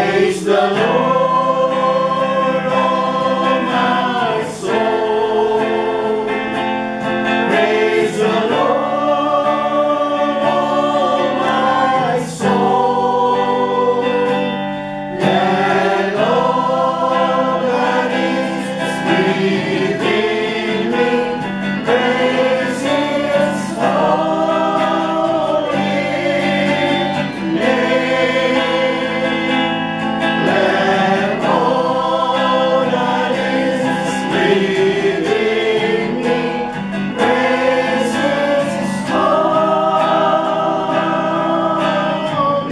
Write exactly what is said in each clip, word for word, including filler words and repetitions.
Praise the Lord, oh my soul. Praise the Lord, oh my soul. Let all that is within me praise His holy name. Let all that is within me praise His holy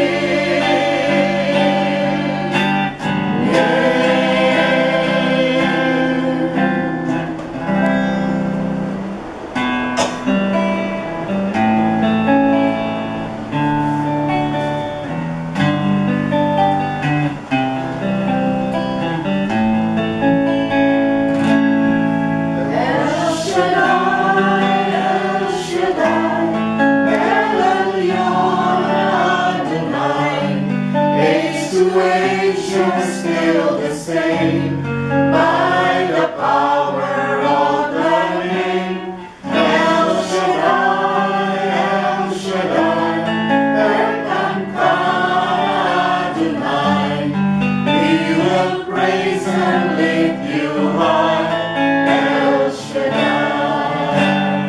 El Shaddai, El Shaddai, Elyon Adonai. Age to age you're still the same, by the power of the name. El Shaddai, El Shaddai, Erkan Adonai. We will praise and lift you high, El Shaddai.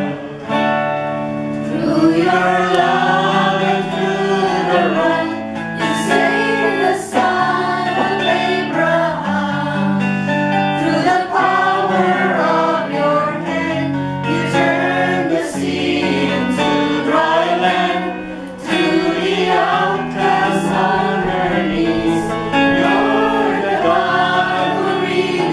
Through your love and through the right, you saved the son of Abraham. Through the power of your hand, you turned the sea into dry land. To the outcast on her knees, you're the God who reaches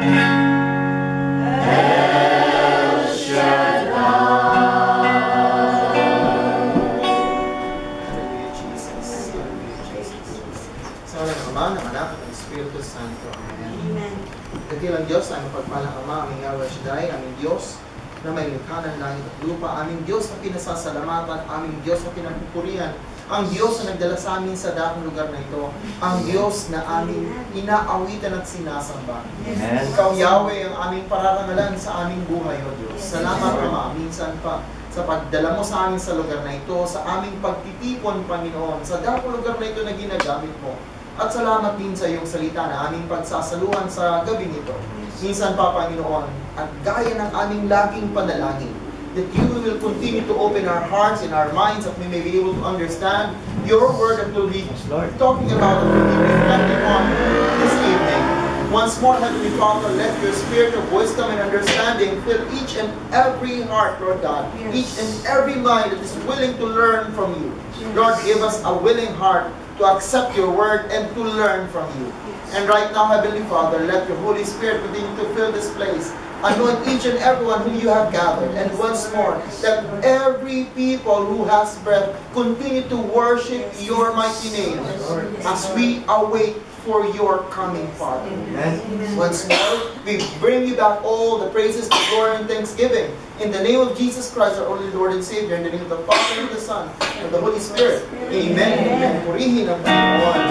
El Shaddai. Hallelujah, Jesus. Hallelujah, Jesus. Sa walang Ama, ng Anak, at ng Espiritu Santo. Amen. Amen. Dakilang Diyos, aming pagpalang Ama, aming El Shaddai, aming Diyos na may likha ng langit at lupa, aming Diyos na pinasasalamatan, aming Diyos na pinagpupurihan, ang Diyos na nagdala sa amin sa dakong lugar na ito, ang Diyos na aming inaawitan at sinasamba. Amen. Ikaw, Yahweh, ang aming pararangalan sa aming buhay, O Diyos. Salamat, Ama, minsan pa sa pagdala mo sa amin sa lugar na ito, sa aming pagtitipon, Panginoon, sa dakong lugar na ito na ginagamit mo. At salamat din sa iyong salita na aming pagsasaluhan sa gabi nito. Minsan pa, Panginoon, at gaya ng aming laging panalangin, that you will continue to open our hearts and our minds that we may be able to understand your word that will be Lord. talking about and will be reflecting on this evening. Once more, Heavenly Father, let your spirit of wisdom and understanding fill each and every heart, Lord God, Yes. each and every mind that is willing to learn from you. Yes. Lord, give us a willing heart to accept your word and to learn from you. And right now, Heavenly Father, let your Holy Spirit continue to fill this place. Anoint each and everyone whom you have gathered. And once more, that every people who has breath continue to worship your mighty name as we await for your coming, Father. Amen. Once more, we bring you back all the praises, the glory, and thanksgiving. In the name of Jesus Christ, our only Lord and Savior, in the name of the Father, and the Son, and the Holy Spirit. Amen. Amen. Purihin ang Panginoon.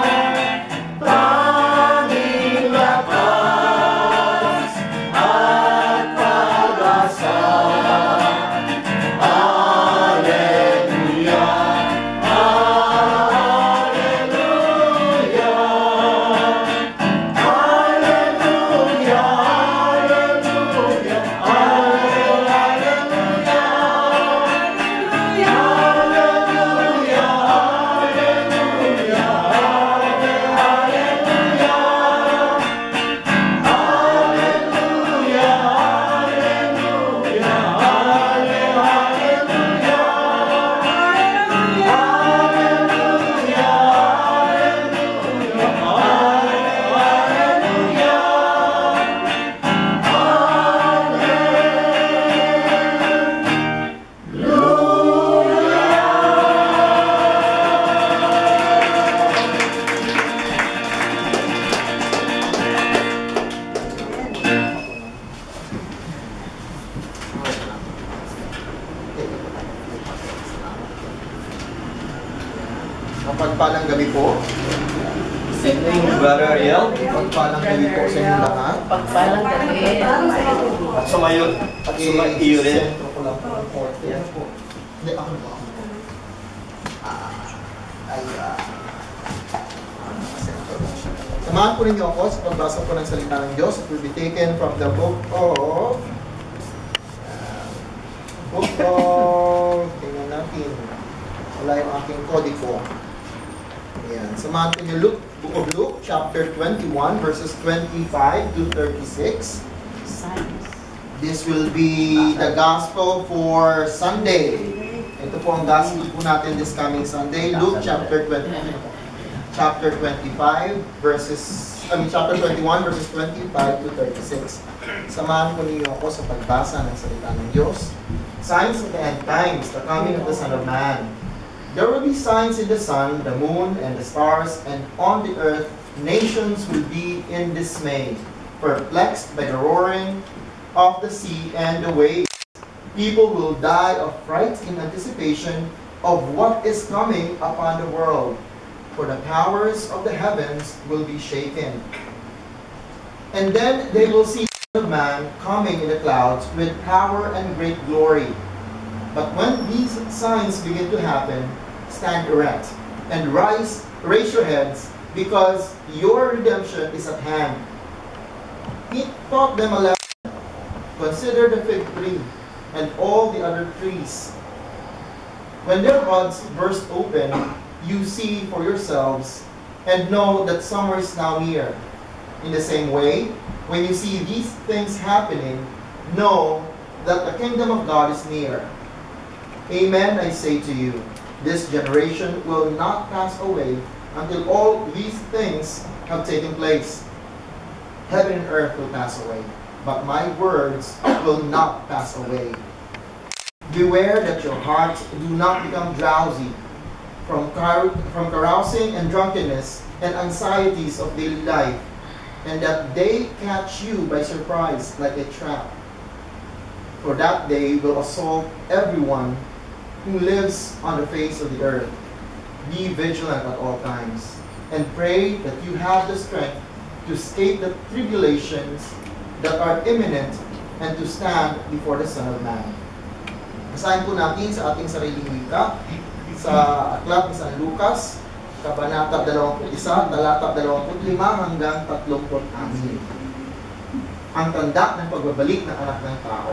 Hallelujah. Mapagpalang gabi po. Brother Ariel, Mapagpalang gabi po sa inyong lahat. Pagpalang gabi. at sumayo, at sumaiyo rin. Sentro ko lang po ng forte. Yan po. Hindi, ako na po. Ako na po. Ah, ay, ah, sentro lang siya. Samahan po ninyo ako sa pagbasa po ng salita ng Diyos. It will be taken from the book of uh, book of tingnan natin. Wala yung aking kodiko. Ayan. Samahan po niyo Luke, Book of Luke, chapter twenty-one, verses twenty-five to thirty-six. Science. This will be the gospel for Sunday. Ito po ang gospel po natin this coming Sunday. Luke chapter twenty, chapter twenty-five, verses, I mean chapter twenty-one, verses twenty-five to thirty-six. Samahan po niyo ako sa pagbasa ng salita ng Diyos. Signs of the end times, the coming of the Son of Man. There will be signs in the sun, the moon, and the stars, and on the earth nations will be in dismay, perplexed by the roaring of the sea and the waves. People will die of fright in anticipation of what is coming upon the world, for the powers of the heavens will be shaken. And then they will see the Son of Man coming in the clouds with power and great glory. But when these signs begin to happen, stand erect and rise, raise your heads, because your redemption is at hand. He taught them a lesson. Consider the fig tree and all the other trees. When their buds burst open, you see for yourselves and know that summer is now near. In the same way, when you see these things happening, know that the kingdom of God is near. Amen, I say to you, this generation will not pass away until all these things have taken place. Heaven and earth will pass away, but my words will not pass away. Beware that your hearts do not become drowsy from, car from carousing and drunkenness and anxieties of daily life, and that they catch you by surprise like a trap. For that day will assault everyone who lives on the face of the earth. Be vigilant at all times, and pray that you have the strength to escape the tribulations that are imminent and to stand before the Son of Man. Basahin po natin sa ating sariling wika sa aklat ni San Lucas, Kabanata dalawampu't isa, talata dalawampu't lima hanggang tatlumpu't anim. Ang tanda ng pagbabalik ng anak ng tao.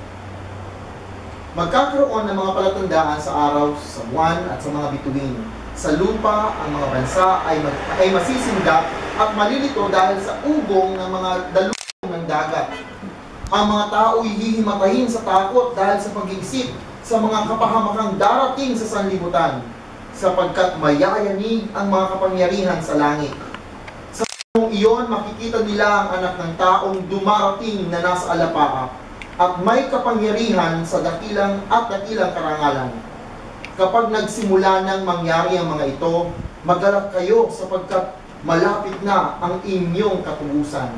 Magkakaroon ng mga palatandaan sa araw, sa buwan, at sa mga bituin. Sa lupa, ang mga bansa ay, mag, ay masisindak at malilito dahil sa ugong ng mga dalubong ng dagat. Ang mga tao hihimatahin sa takot dahil sa pag-iisip sa mga kapahamakang darating sa sanlibutan, sapagkat mayayanig ang mga kapangyarihan sa langit. Sa panahong iyon, makikita nila ang anak ng taong dumarating na nasa alapaap, at may kapangyarihan sa dakilang at dakilang karangalan. Kapag nagsimula nang mangyari ang mga ito, magalak kayo sapagkat malapit na ang inyong katubusan.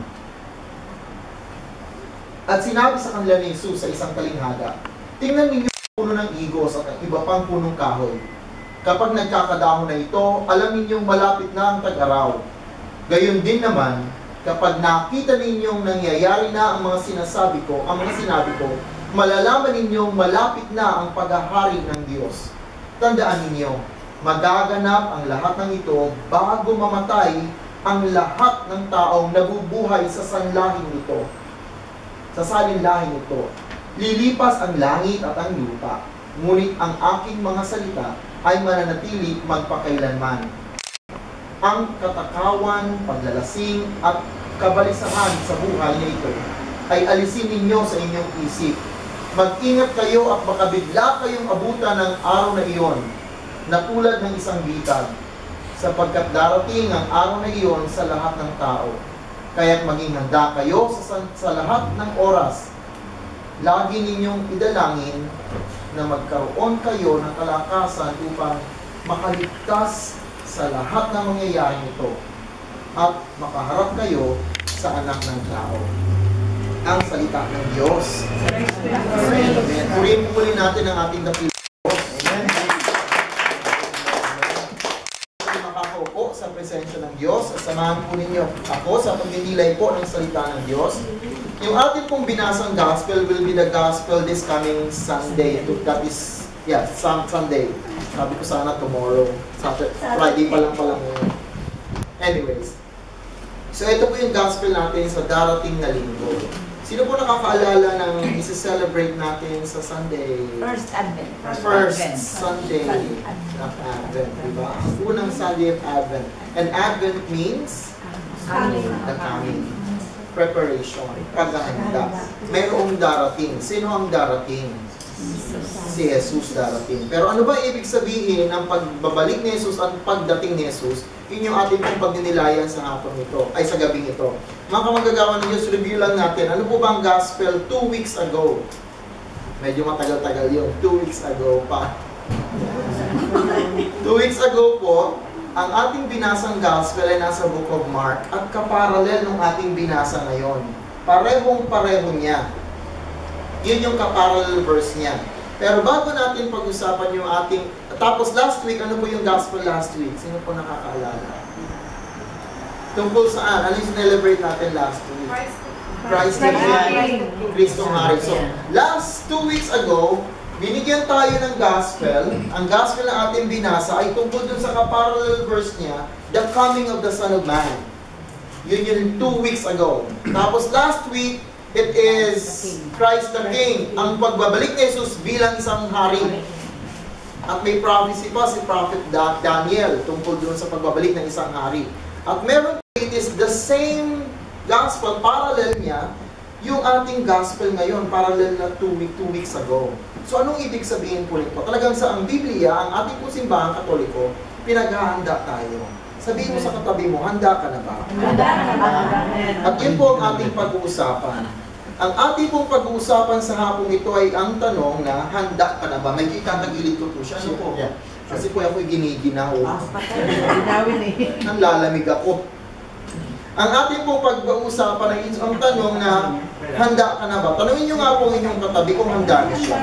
At sinabi sa kanila ni Jesus sa isang talinhaga, tingnan ninyo ang puno ng igos at ang iba pang punong kahoy. Kapag nagkakadahon na ito, alam ninyong malapit na ang tag-araw. Gayon din naman, kapag nakita ninyong nangyayari na ang mga sinasabi ko, ang mga sinabi ko, malalaman ninyong malapit na ang paghahari ng Diyos. Tandaan ninyo, magaganap ang lahat ng ito bago mamatay ang lahat ng taong nabubuhay sa sanlahing ito. Sa salinlahing ito, lilipas ang langit at ang lupa, ngunit ang aking mga salita ay mananatili magpakailanman. Ang katakawan, paglalasing, at kabalisahan sa buhay na ito ay alisin ninyo sa inyong isip. Mag-ingat kayo at baka bigla kayong abutan ng araw na iyon na tulad ng isang bitag, sapagkat darating ang araw na iyon sa lahat ng tao. Kaya't maging handa kayo sa, sa lahat ng oras. Lagi ninyong idalangin na magkaroon kayo ng kalakasan upang makaligtas sa lahat ng mangyayari nito at makaharap kayo sa anak ng tao. Ang salita ng Diyos. Amen. Purihin muli natin ang ating dakilang Diyos. Amen. samahan po ninyo ako sa pagdidilay po ng salita ng Diyos. Yung ating pong binasang gospel will be the gospel this coming Sunday. That is, yeah, Sunday. Sabi ko sana tomorrow. Saturday, Friday pa lang pala ngayon. Anyways. So ito po yung gospel natin sa darating na linggo. Sino po nakakaalala ng isi-celebrate natin sa Sunday? First Advent. First Advent. Sunday Advent. of Advent, diba? Ang unang Sunday of Advent. And Advent means Coming. the coming. Preparation, paghahanda. Mayroong darating. Sino ang darating? Si Jesus darating. Pero ano ba ibig sabihin ng pagbabalik ni Jesus at pagdating ni Jesus? Yun yung ating pong pagdinilayan sa hapon ito, ay sa gabing ito. Mga kamagagawa ng Diyos, review lang natin. Ano po ba ang gospel two weeks ago? Medyo matagal-tagal yun. Two weeks ago pa. Two weeks ago po, ang ating binasang gospel ay nasa Book of Mark at kaparalel ng ating binasa ngayon. Parehong-pareho niya. Yun yung kaparallel verse niya. Pero bago natin pag-usapan yung ating... Tapos last week, ano po yung gospel last week? Sino po nakakaalala? Tungkol saan? Ano yung celebrate natin last week? Christ the King. Kristong Hari. So, last two weeks ago, binigyan tayo ng gospel. Ang gospel na ating binasa ay tungkol dun sa kaparallel verse niya, the coming of the Son of Man. Yun yung two weeks ago. Tapos last week, it is Christ the King, ang pagbabalik ni Jesus bilang isang hari. At may prophecy pa si Prophet Daniel tungkol doon sa pagbabalik ng isang hari. At meron, it is the same gospel, parallel niya, yung ating gospel ngayon, parallel na two, week, two weeks ago. So anong ibig sabihin po nito? Talagang sa ang Biblia, ang ating po simbahang Katoliko, pinaghahanda tayo. Sabihin mo sa katabi mo, handa ka na ba? Handa ka na ba? At yun po ang ating pag-uusapan. Ang ating pong pag-uusapan sa hapong ito ay ang tanong na, handa ka na ba? May kitagilid ko po siya. Ano po? Yeah. Kasi po ako'y giniginaw. Ginawin eh. Nanlalamig ako. Ang ating pong pag-uusapan ay ang tanong na, handa ka na ba? Tanungin nyo nga po inyong katabi kung handa na siya.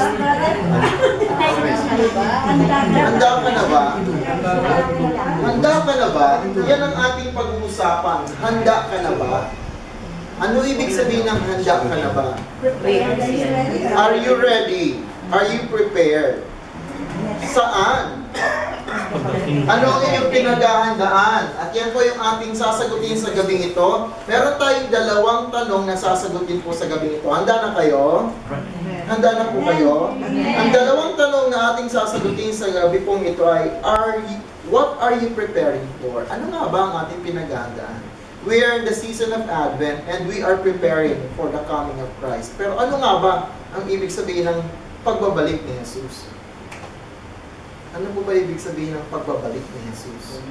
Handa ka na ba? Handa ka na ba? Yan ang ating pag-uusapan. Handa ka na ba? Ano ibig sabihin ng handa ka na ba? Are you ready? Are you prepared? Saan? Ano ang inyong pinaghahandaan? At yan po yung ating sasagutin sa gabing ito. Meron tayong dalawang tanong na sasagutin po sa gabing ito. Handa na kayo? Handa na po kayo? Ang dalawang tanong na ating sasagutin sa gabi pong ito ay, are you, what are you preparing for? Ano nga ba ang ating pinaghahandaan? We are in the season of Advent and we are preparing for the coming of Christ. Pero ano nga ba ang ibig sabihin ng pagbabalik ni Jesus? Ano po ba ibig sabihin ng pagbabalik ni Jesus?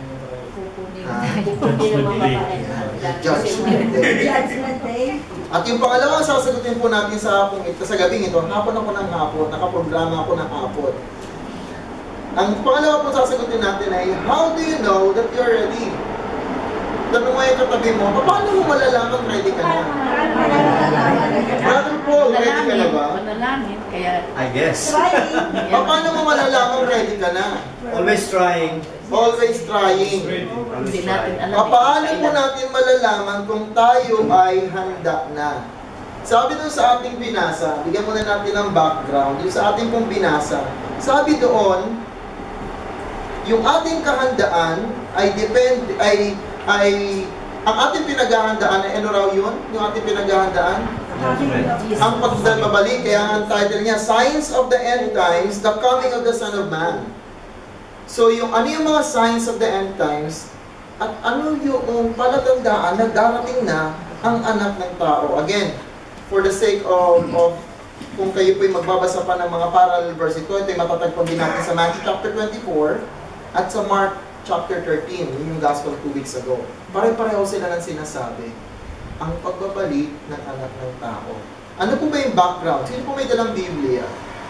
Judgment Day. At yung pangalawang sasagutin po natin sa hapong ito, sa gabing ito, hapon ako ng hapon, nakaprograma ako ng hapon. Ang pangalawa po sasagutin natin ay, how do you know that you're ready? Tanong mo yung katabi mo, paano mo malalaman ready ka na? Brother Paul, ready ka na ba? Manalangin, kaya... I guess. Paano mo malalaman ready ka na? Always trying. Always trying. Hindi natin alam. Paano po natin malalaman kung tayo ay handa na? Sabi doon sa ating binasa, bigyan muna natin ng background, yung sa ating pong binasa, sabi doon, yung ating kahandaan ay depend, ay ay ang ating pinaghahandaan ay ano raw yun? Yung ating pinaghahandaan? Ang pagbabalik, kaya ang title niya, Signs of the End Times, the Coming of the Son of Man. So yung ano yung mga signs of the end times at ano yung palatandaan na darating na ang anak ng tao. Again, for the sake of, of kung kayo po'y magbabasa pa ng mga parallel verse ito, ito'y matatagpon din natin sa Matthew chapter twenty-four at sa Mark chapter thirteen, yun yung gospel two weeks ago. Pare-pareho sila ng sinasabi. Ang pagbabalik ng anak ng tao. Ano po ba yung background? Sino po may dalang Biblia?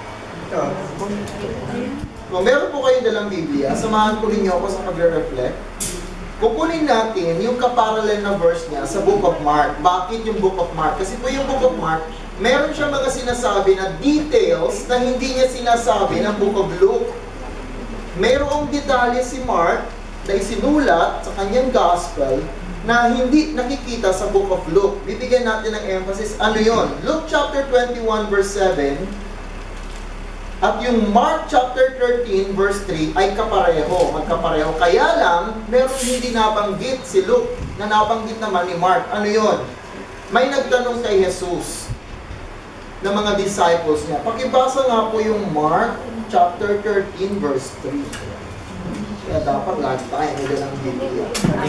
Kung meron po kayong dalang Biblia, samahan ko ninyo ako sa pag-reflect. Kukunin natin yung kaparallel na verse niya sa Book of Mark. Bakit yung Book of Mark? Kasi po yung Book of Mark, meron siya mga sinasabi na details na hindi niya sinasabi ng Book of Luke. Mayroong detalye si Mark na isinulat sa kanyang gospel na hindi nakikita sa book of Luke. Bibigyan natin ng emphasis. Ano yon? Luke chapter twenty-one verse seven at yung Mark chapter thirteen verse three ay kapareho, magkapareho. Kaya lang, meron hindi nabanggit si Luke na nabanggit naman ni Mark. Ano yon? May nagtanong kay Jesus ng mga disciples niya. Pakibasa nga po yung Mark chapter thirteen verse three. Kaya dapat lagi tayo nila ng Biblia.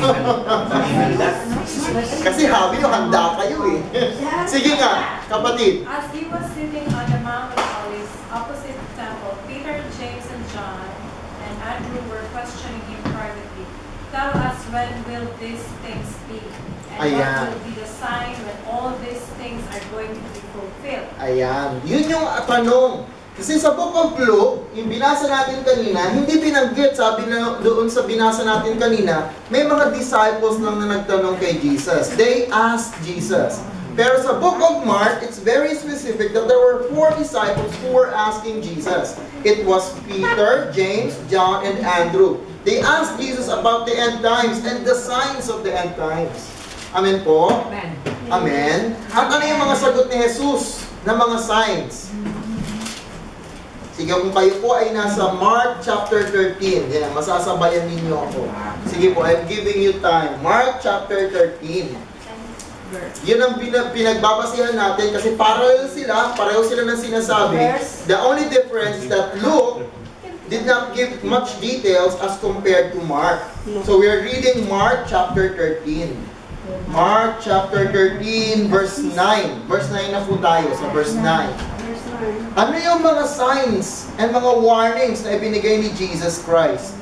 Kasi habi nyo, handa kayo eh. Sige nga, kapatid. As he was sitting on the Mount of Olives opposite the temple, Peter, James, and John, and Andrew were questioning him privately. Tell us, when will these things be? And Ayan. what will be the sign when all these things are going to be fulfilled? Ayan. Yun yung tanong. Kasi sa book of Luke, yung binasa natin kanina, hindi binanggit, sabi na doon sa binasa natin kanina, may mga disciples lang na nagtanong kay Jesus. They asked Jesus. Pero sa book of Mark, it's very specific that there were four disciples who were asking Jesus. It was Peter, James, John, and Andrew. They asked Jesus about the end times and the signs of the end times. Amen po? Amen. Amen. At ano yung mga sagot ni Jesus na mga signs? Sige, kung kayo po ay nasa Mark chapter thirteen, yan, masasabayan ninyo ako. Sige po, I'm giving you time. Mark chapter thirteen. Yun ang pinag pinagbabasihan natin kasi parallel sila, pareho sila ng sinasabi. The only difference is that Luke did not give much details as compared to Mark. So we are reading Mark chapter thirteen. Mark chapter thirteen verse nine. Verse nine na po tayo sa verse nine. Ano yung mga signs and mga warnings na ibinigay ni Jesus Christ?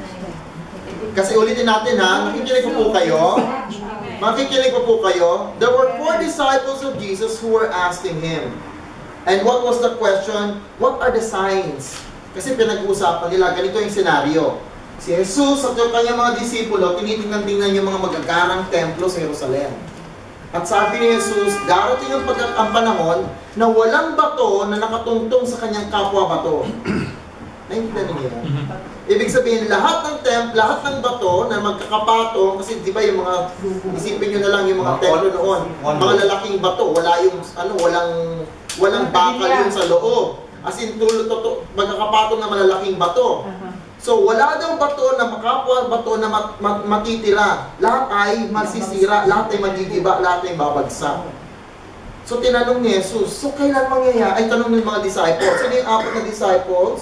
Kasi ulitin natin ha, nakikinig po po kayo. Makikinig po po kayo. There were four disciples of Jesus who were asking Him. And what was the question? What are the signs? Kasi pinag-uusapan nila, ganito yung senaryo. Si Jesus at yung kanyang mga disipulo, tinitingnan-tingnan yung mga magagarang templo sa Jerusalem. At sabi ni Jesus, darating ang, pag- ang panahon na walang bato na nakatungtong sa kanyang kapwa bato. Naintindihan niyo yan? Ibig sabihin, lahat ng temp, lahat ng bato na magkakapatong, kasi di ba yung mga, isipin nyo na lang yung mga templo noon, mga lalaking bato, wala yung, ano, walang, walang bakal yun sa loob. As in, tulo, tulo, magkakapatong na malalaking bato. So, wala daw bato na makapwa, bato na mat, mat, matitira. Lahat ay masisira, lahat ay magigiba, lahat ay babagsak. So, tinanong ni Jesus, so kailan mangyayari? Ay, tanong ng mga disciples. Sino yung apat na disciples?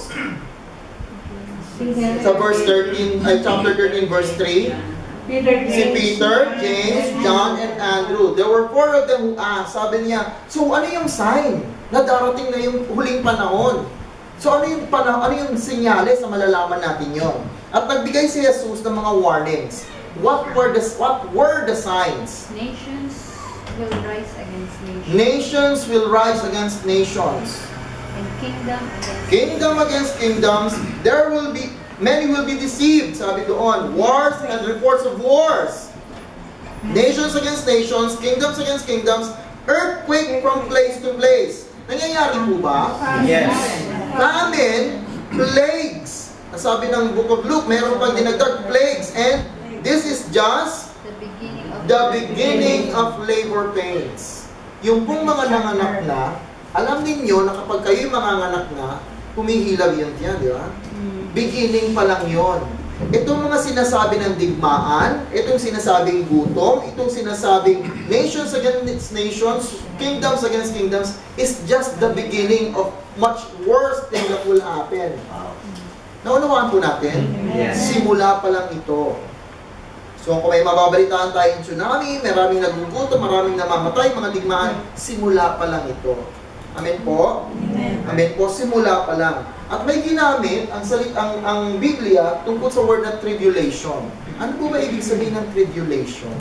Sa verse thirteen, ay chapter thirteen, verse three. Si Peter, James, John, and Andrew. There were four of them who asked. Sabi niya, so ano yung sign na darating na yung huling panahon? So ano yung, pana, ano yung senyales na malalaman natin yon? At nagbigay si Jesus ng mga warnings. What were the, what were the signs? Nations will rise against nations. Nations will rise against nations. And kingdom against Kingdom against kingdoms. There will be, many will be deceived. Sabi doon, wars and reports of wars. Nations against nations, kingdoms against kingdoms, earthquake from place to place. Nangyayari po ba? Yes. Famine, plagues. Sabi ng Book of Luke, meron pang dinagdag plagues. And this is just the beginning of the beginning of labor pains. Yung pong mga nanganak na, alam ninyo na kapag kayo'y manganganak na, humihilab yun yan, di ba? Beginning pa lang yun. Itong mga sinasabi ng digmaan, itong sinasabing gutom, itong sinasabing nations against nations, kingdoms against kingdoms, is just the beginning of much worse thing that will happen. Naunawaan po natin? Yes. Simula pa lang ito. So kung may mababalitaan tayong tsunami, maraming nagugutom, maraming namamatay, mga digmaan, simula pa lang ito. Amen po? Amen. Amen po, simula pa lang. At may ginamit ang, salit, ang, ang Biblia tungkol sa word na tribulation. Ano po ba ibig sabihin ng tribulation?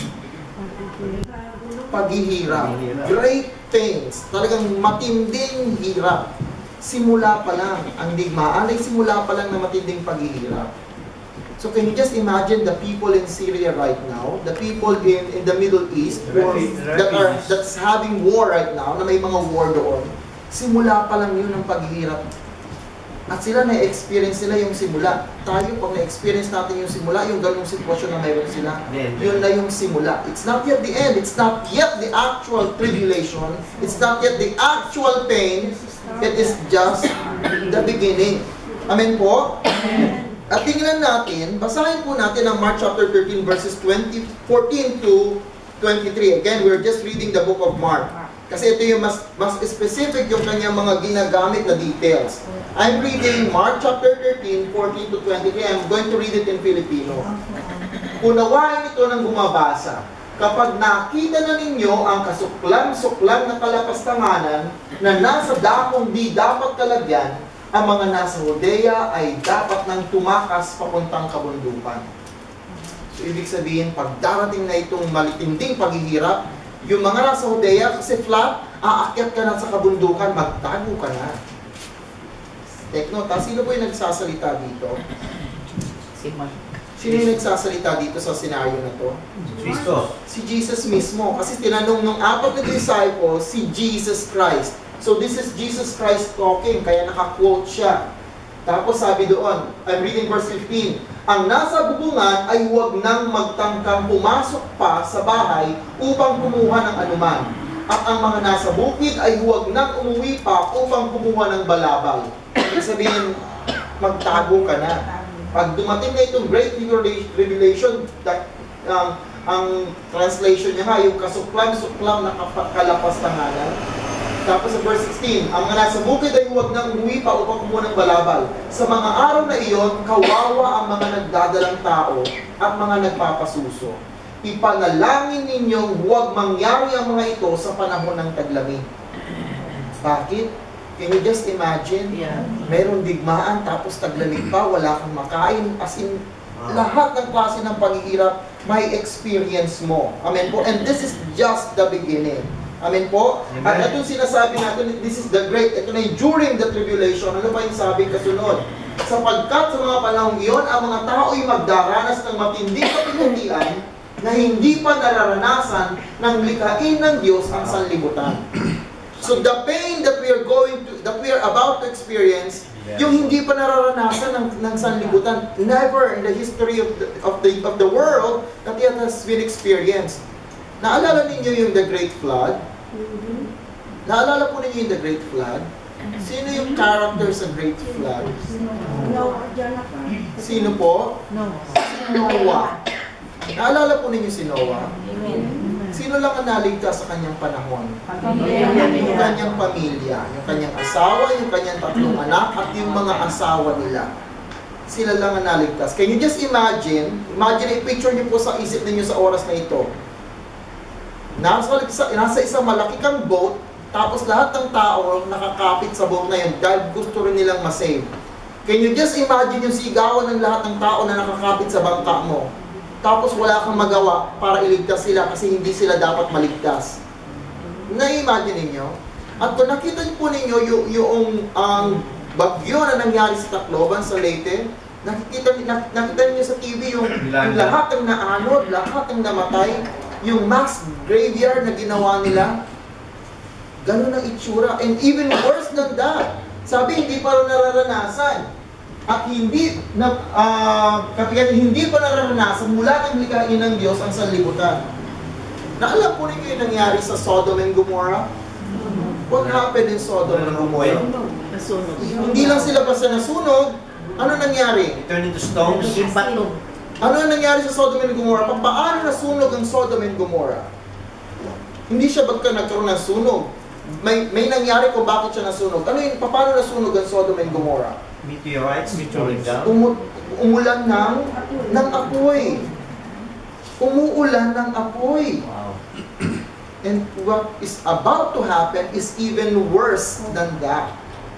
Paghihirap. Great things. Talagang matinding hirap. Simula pa lang. Ang digmaan ay simula pa lang na matinding paghihirap. So can you just imagine the people in Syria right now, the people in, in the Middle East who are, that are that's having war right now, na may mga war doon, simula pa lang yun ang paghihirap. At sila na-experience nila yung simula. Tayo, pag na-experience natin yung simula, yung ganung sitwasyon na mayroon sila, yun na yung simula. It's not yet the end. It's not yet the actual tribulation. It's not yet the actual pain. It is just the beginning. Amen po? At tingnan natin, basahin po natin ang Mark chapter thirteen verses twenty, fourteen to twenty-three. Again, we're just reading the book of Mark. Kasi ito yung mas, mas specific yung kanyang mga ginagamit na details. I'm reading Mark chapter thirteen, fourteen to twenty-three. I'm going to read it in Filipino. Unawain ito ng bumabasa. Kapag nakita na ninyo ang kasuklam-suklam na kalapastanganan na nasa dakong di dapat kalagyan, ang mga nasa Judea ay dapat nang tumakas papuntang kabundukan. So, ibig sabihin, pag darating na itong malitinding paghihirap, yung mga nasa Judea, kasi flat, aakyat ka na sa kabundukan, magtago ka na. Take note, ha? Sino po yung nagsasalita dito? Si Mark. Sino yung nagsasalita dito sa senaryo na to? Kristo. Si Jesus mismo. Kasi tinanong nung apat na disciples, si Jesus Christ. So this is Jesus Christ talking, kaya naka-quote siya. Tapos sabi doon, I'm reading verse fifteen, ang nasa bubungan ay huwag nang magtangkang pumasok pa sa bahay upang kumuha ng anuman. At ang mga nasa bukid ay huwag nang umuwi pa upang kumuha ng balabal. Ibig sabihin, magtago ka na. Pag dumating na itong Great Tribulation, that, um, ang translation niya nga, yung kasuklam-suklam na kalapastanganan. Tapos sa verse sixteen, ang mga nasa bukid ay huwag nang umuwi pa upang kumuha ng balabal. Sa mga araw na iyon, kawawa ang mga nagdadalang tao at mga nagpapasuso. Ipanalangin ninyong huwag mangyari ang mga ito sa panahon ng taglamig. Bakit? Can you just imagine? Yeah. Meron digmaan tapos taglamig pa, wala kang makain. As in, lahat ng klase ng paghihirap, may experience mo. Amen po? And this is just the beginning. Amen po? Amen. At itong sinasabi natin, this is the great, ito na yung during the tribulation. Ano ba yung sabi kasunod? Sapagkat sa mga panahong iyon, ang mga tao ay magdaranas ng matinding kapinuntian na hindi pa nararanasan ng likhain ng Diyos ang sanlibutan. So the pain that we are going to, that we are about to experience, yung hindi pa nararanasan ng, ng sanlibutan, never in the history of the, of the, of the world that it has been experienced. Naalala ninyo yung The Great Flood? Naalala po ninyo yung The Great Flood? Sino yung character sa Great Flood? Sino po? No. Noah. Naalala po ninyo si Noah? Sino lang ang naligtas sa kanyang panahon? Yung kanyang pamilya, yung kanyang asawa, yung kanyang tatlong anak, at yung mga asawa nila. Sila lang ang naligtas. Can you just imagine? Imagine, i-picture niyo po sa isip ninyo sa oras na ito. Nasa, nasa isang malaki kang boat, tapos lahat ng tao nakakapit sa boat na yun dahil gusto rin nilang masave. Can you just imagine yung sigawan ng lahat ng tao na nakakapit sa bangka mo? Tapos wala kang magawa para iligtas sila kasi hindi sila dapat maligtas. Na-imagine ninyo? At kung nakita niyo po ninyo yung, yung ang bagyo na nangyari sa Tacloban, sa Leyte, nakikita, nak, nakita niyo sa T V yung, yung lahat ng naanod, lahat ng namatay, yung mass graveyard na ginawa nila, ganun ang itsura. And even worse than that, sabi hindi pa rin nararanasan. At hindi, na, uh, kapag hindi pa nararanasan, mula ng likhain ng Diyos ang sanlibutan. Naalam po ninyo yung nangyari sa Sodom and Gomorrah? What happened in Sodom and Gomorrah? Nasunog. Hindi lang sila basta nasunog, ano nangyari? Turn into stones. Naging bato. Ano ang nangyari sa Sodom and Gomorrah? Pa- Paano nasunog ang Sodom and Gomorrah? Hindi siya bagka nagkaroon ng sunog. May, may nangyari kung bakit siya nasunog. Ano yung, paano nasunog ang Sodom and Gomorrah? Meteorites falling down. Umu umulan ng, ng apoy. Umuulan ng apoy. Wow. And what is about to happen is even worse than that.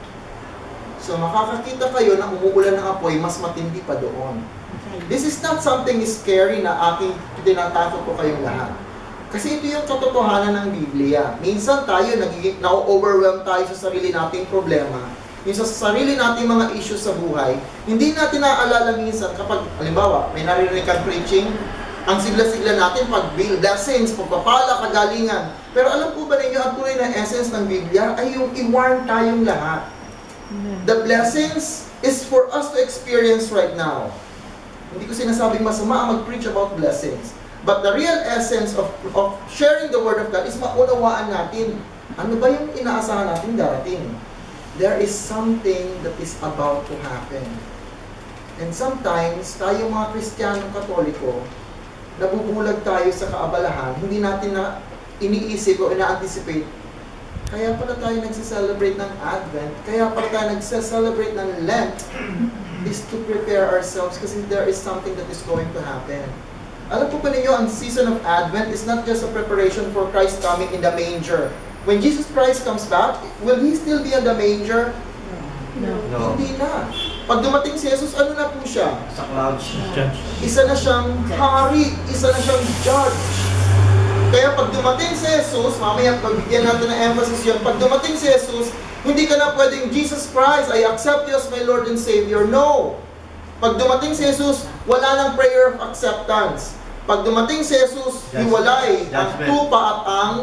So makakakita kayo na umuulan ng apoy, mas matindi pa doon. This is not something scary na aking tinatakot ko kayong lahat. Kasi ito yung katotohanan ng Biblia. Minsan tayo, nagiging, na-overwhelm tayo sa sarili nating problema. Yung sa sarili nating mga issues sa buhay, hindi natin naaalala minsan kapag, halimbawa, may narinig kang preaching, ang sigla-sigla natin, pag blessings, pagpapala, kagalingan. Pero alam po ba ninyo, ang tunay na essence ng Biblia ay yung i-warn tayong lahat. The blessings is for us to experience right now. Hindi ko sinasabing masama ang mag-preach about blessings. But the real essence of, of sharing the Word of God is maunawaan natin. Ano ba yung inaasahan natin darating? There is something that is about to happen. And sometimes, tayo mga Kristiyanong Katoliko, nabubulag tayo sa kaabalahan, hindi natin na iniisip o ina-anticipate. Kaya pala tayo nagse-celebrate ng Advent, kaya pala tayo nagse-celebrate ng Lent, is to prepare ourselves kasi there is something that is going to happen. Alam po ba ninyo, ang season of Advent is not just a preparation for Christ coming in the manger. When Jesus Christ comes back, will He still be in the manger? No. No. Hindi na. Pag dumating si Jesus, ano na po siya? Sa clouds. Isa na siyang hari, isa na siyang judge. Kaya pag dumating si Jesus, mamaya pagbigyan natin ng emphasis yun, pag dumating si Jesus, hindi ka na pwedeng, Jesus Christ, I accept you as my Lord and Savior. No! Pag dumating si Jesus, wala nang prayer of acceptance. Pag dumating si Jesus, hiwalay ang tupa at ang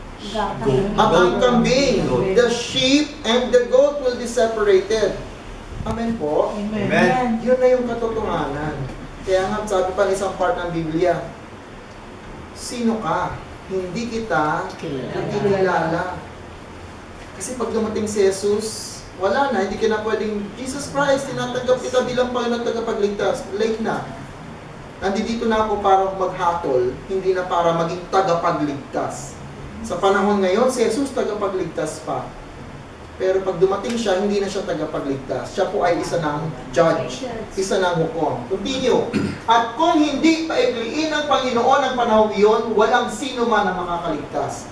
at ang kambing. The sheep and the goat will be separated. Amen po? Amen. Yun na yung katotohanan. Kaya nga, sabi pa ng isang part ng Biblia, sino ka? Hindi kita nakikilala. Kasi pag dumating si Jesus, wala na, hindi ka na pwedeng, Jesus Christ, tinatanggap kita bilang Panginoon at tagapagligtas. Late na. Nandito na ako para maghatol, hindi na para maging tagapagligtas. Sa panahon ngayon, si Jesus tagapagligtas pa. Pero pag dumating siya, hindi na siya tagapagligtas. Siya po ay isa ng judge, isa ng hukom. Continue. At kung hindi paikliin ng Panginoon ang panahon iyon, walang sino man ang makakaligtas.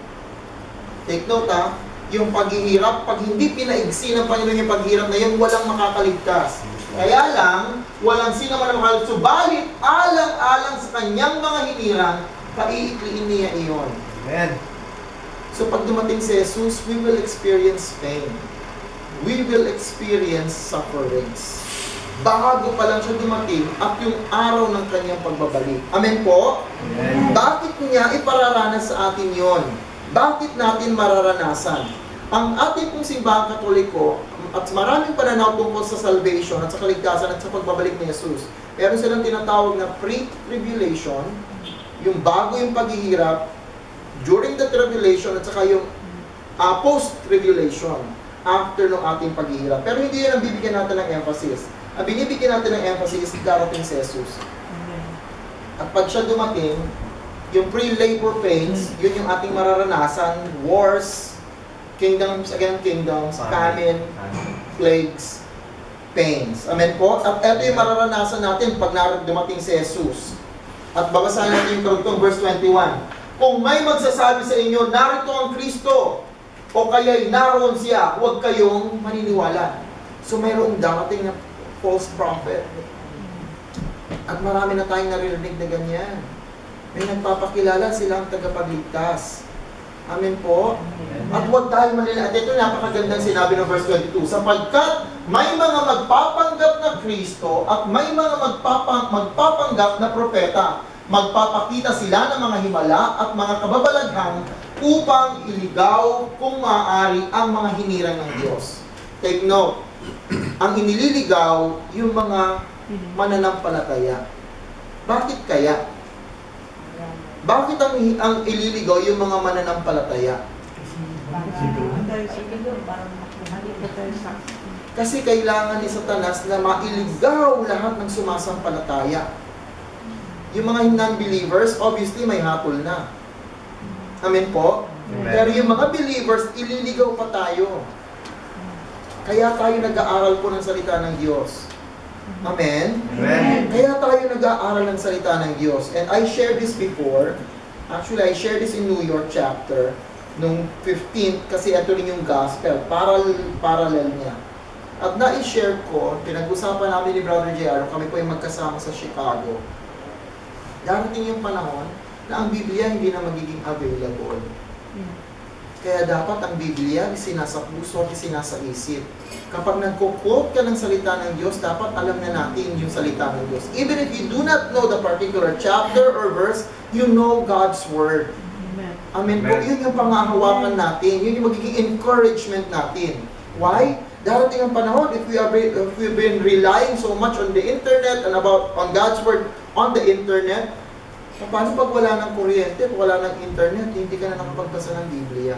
Take note ha, yung paghihirap, pag hindi pinaigsi ng Panginoon yung paghihirap na yun, walang makakaligtas. Kaya lang, walang sino man ang makakaligtas. Subalit, alang-alang sa kanyang mga hinirang, paiikliin niya iyon. Amen. So pag dumating si Jesus, we will experience pain. We will experience sufferings. Bago pa lang siya dumating at yung araw ng kanyang pagbabalik. Amen po? Amen. Bakit niya ipararanas sa atin yon? Bakit natin mararanasan? Ang ating pong simbahang Katoliko at maraming pananaw tungkol sa salvation at sa kaligtasan at sa pagbabalik ni Jesus. Meron silang tinatawag na pre-tribulation, yung bago yung paghihirap, during the tribulation at saka yung uh, post-tribulation after ng ating paghihirap. Pero hindi yan ang bibigyan natin ng emphasis. Ang binibigyan natin ng emphasis, darating si Jesus. At pag siya dumating, yung pre-labor pains, yun yung ating mararanasan, wars, kingdoms against kingdoms, famine, plagues, pains. Amen po? At ito yung mararanasan natin pag dumating si Jesus. At babasahin natin yung karugtong verse twenty-one. Kung may magsasabi sa inyo, narito ang Kristo, o kaya'y naroon siya, huwag kayong maniniwala. So mayroong darating na false prophet. At marami na tayong naririnig na ganyan. May nagpapakilala silang tagapagligtas. Amen po? At huwag tayo manila. At ito napakagandang sinabi ng verse twenty-two. Sapagkat may mga magpapanggap na Kristo at may mga magpapang, magpapanggap na propeta. Magpapakita sila ng mga himala at mga kababalaghan upang iligaw kung maaari ang mga hinirang ng Diyos. Take note, ang inililigaw yung mga mananampalataya. Bakit kaya? Bakit ang, ang ililigaw yung mga mananampalataya? Kasi kailangan ni Satanas na mailigaw lahat ng sumasampalataya. Yung mga non-believers, obviously may hatol na. Amen po? Amen. Pero yung mga believers, ililigaw pa tayo. Kaya tayo nag-aaral po ng salita ng Diyos. Amen? Amen. Kaya tayo nag-aaral ng salita ng Diyos. And I shared this before. Actually, I shared this in New York chapter nung fifteenth kasi ito rin yung gospel. Parallel, parallel niya. At na-share ko, pinag-usapan namin ni Brother J R, kami po yung magkasama sa Chicago. Darating yung panahon na ang Biblia hindi na magiging available. Kaya dapat ang Biblia sinasa puso at sinasa isip. Kapag nagko-quote ka ng salita ng Diyos, dapat alam na natin yung salita ng Diyos. Even if you do not know the particular chapter or verse, you know God's Word. Amen po. Yun yung pangahawakan natin. Yun yung magiging encouragement natin. Why? Darating ang panahon, if we are if we've been relying so much on the internet and about on God's word on the internet, paano pag wala ng kuryente, pag wala ng internet, hindi ka na nakapagbasa ng Biblia?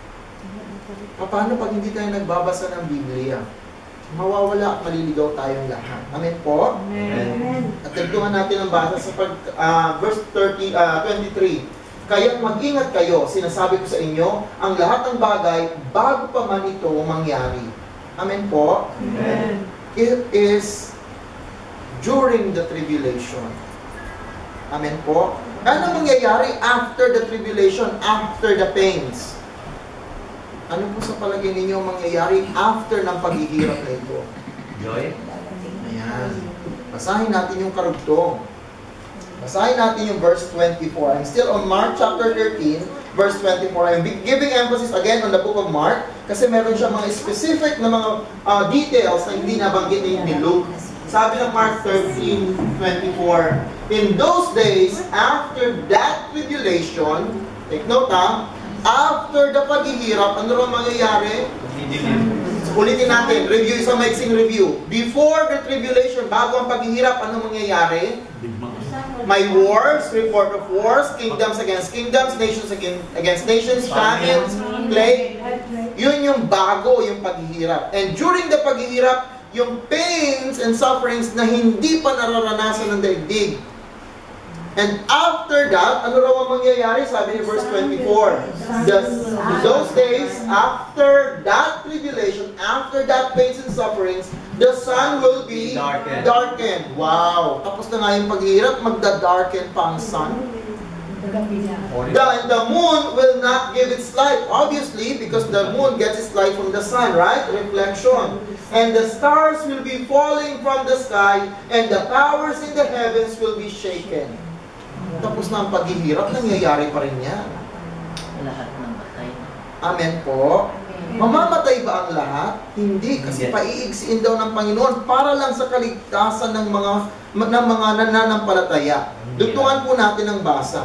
Paano pag hindi tayo nagbabasa ng Biblia? Mawawala at maliligaw tayong lahat. Amen po? Amen. At tagtungan natin ang basa sa pag, uh, verse thirty, uh, twenty-three. Kaya't mag-ingat kayo, sinasabi ko sa inyo, ang lahat ng bagay, bago pa man ito mangyari. Amen po? Amen. It is during the tribulation. Amen po? Ano mangyayari after the tribulation, after the pains? Ano po sa palagay ninyo mangyayari after ng paghihirap na ito? Joy? Ayan. Basahin natin yung karugtong. Basahin natin yung verse twenty-four. I'm still on Mark chapter thirteen, verse twenty-four. I'm giving emphasis again on the book of Mark kasi meron siya mga specific na mga uh, details na hindi nabanggit ni Luke. Sabi ng Mark thirteen twenty-four, in those days, after that tribulation, take note ha, after the paghihirap, ano rin mangyayari? So, ulitin natin, review, isang maiksing review. Before the tribulation, bago ang paghihirap, ano mangyayari? May wars, report of wars, kingdoms against kingdoms, nations against, against nations, famines, plague. Yun yung bago, yung paghihirap. And during the paghihirap, yung pains and sufferings na hindi pa nararanasan ng daigdig. And after that, ano raw ang mangyayari? Sabi ni verse twenty-four. The, those days, after that tribulation, after that pains and sufferings, the sun will be Darkened. darkened. Wow! Tapos na nga yung paghihirap, magda-darken pa ang sun. The, and the moon will not give its light, obviously, because the moon gets its light from the sun, right? Reflection. And the stars will be falling from the sky, and the powers in the heavens will be shaken. Tapos na ang paghihirap, nangyayari pa rin yan. Lahat ng patay. Amen po. Mamamatay ba ang lahat? Hindi, kasi paiigsiin daw ng Panginoon para lang sa kaligtasan ng mga ng mga nananampalataya. Dugtungan po natin ang basa.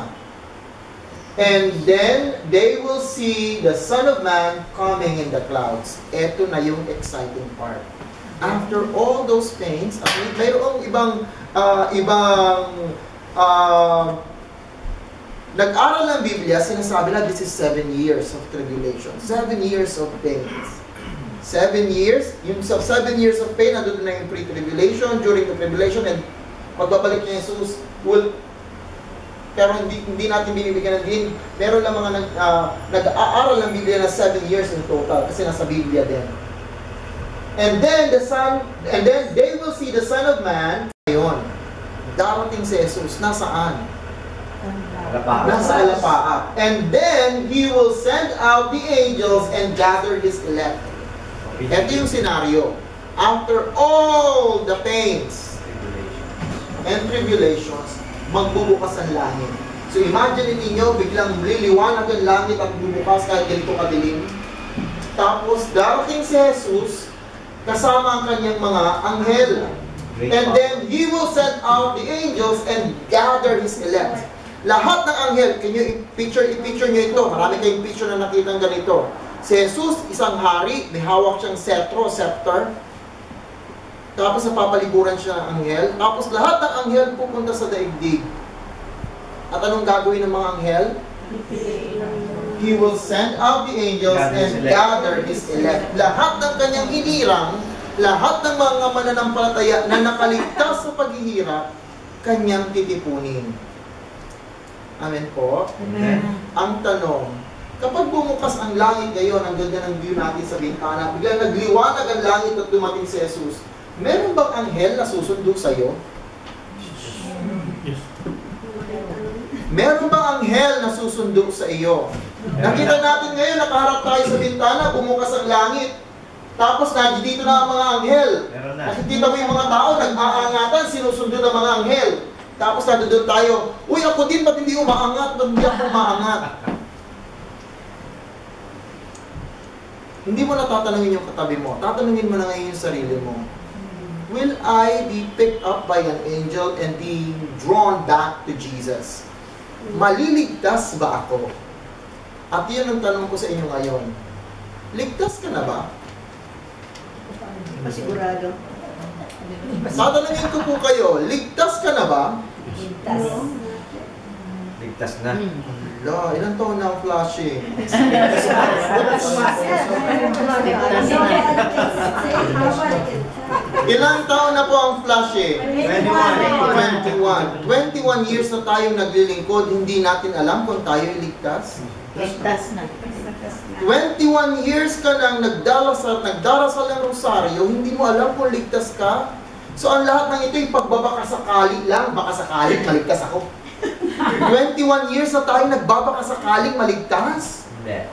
And then they will see the Son of Man coming in the clouds. Ito na yung exciting part. After all those pains, at mayroong ibang uh, ibang uh, nag-aral ng Biblia, sinasabi na this is seven years of tribulation. Seven years of pains. Seven years, yung sa seven years of pain, nandun na yung pre-tribulation, during the tribulation, and pagbabalik ni Jesus, will pero hindi, hindi natin binibigyan ng din. Meron lang mga nag, uh, nag-aaral ng Biblia na seven years in total kasi nasa Biblia din. And then the Son, and then they will see the Son of Man. Ngayon, darating si Jesus. Nasaan? Nasa alapaap. And then He will send out the angels and gather His elect. Ito yung scenario. After all the pains and tribulations, magbubukas ang langit. So imagine ninyo, biglang liliwanag ang langit at bubukas kahit ganito kadilim. Tapos darating si Jesus, kasama ang kanyang mga anghel. And then He will send out the angels and gather His elect. Lahat ng anghel, can you i-picture, i-picture nyo ito? Marami kayong picture na nakita ng ganito. Si Jesus, isang hari, may hawak siyang setro, scepter. Tapos napapaliguran siya ng anghel. Tapos lahat ng anghel pupunta sa daigdig. At anong gagawin ng mga anghel? He will send out the angels and gather His elect. Lahat ng kanyang hinirang, lahat ng mga mananampalataya na nakaligtas sa paghihirap, kanyang titipunin. Amen po? Amen. Ang tanong, kapag bumukas ang langit ngayon, ang ganda ng view natin sa bintana, biglang nagliwanag ang langit at dumating si Jesus, meron bang anghel na susundo sa'yo? Meron bang anghel na susundo sa iyo? Nakita natin ngayon, nakaharap tayo sa bintana, bumukas ang langit. Tapos dito na ang mga anghel. Nakikita mo yung mga tao, nag-aangatan, sinusundo ng mga anghel. Tapos nandun tayo, uy, ako din, ba't hindi umaangat? Ba't hindi ako umaangat? Hindi mo na tatanungin yung katabi mo. Tatanungin mo na ngayon yung sarili mo. Will I be picked up by an angel and be drawn back to Jesus? Maliligtas ba ako? At yun ang tanong ko sa inyo ngayon. Ligtas ka na ba? Hindi pa sigurado. Tatanungin ko po kayo, ligtas ka na ba? Ligtas. Ligtas na. La, ilang taon na ang flashing? Ilang taon na po ang flashing? twenty-one. twenty-one years na tayong naglilingkod, hindi natin alam kung tayo ligtas. Ligtas na. twenty-one years ka nang nagdarasal, nagdarasal ng rosaryo, hindi mo alam kung ligtas ka. So ang lahat ng ito, yung pagbabakasakali lang, baka sakaling maligtas ako. twenty-one years na tayo nagbabakasakaling maligtas. Hindi.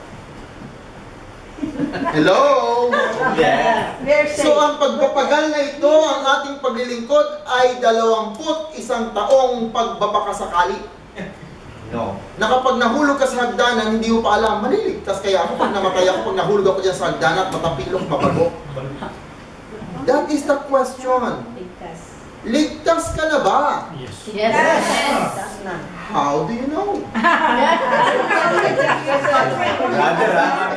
Hello? Hindi. So ang pagpapagal na ito, ang ating paglilingkod ay dalawamput isang taong pagbabakasakali. No. Na kapag nahulog ka sa hagdanan, hindi mo pa alam, maliligtas kaya ako pag namatay ako, pag nahulog ako dyan sa hagdanan at matapilok, mabago. That is the question. Ligtas. Ligtas ka na ba? Yes. Yes. How do you know? Brother, ha?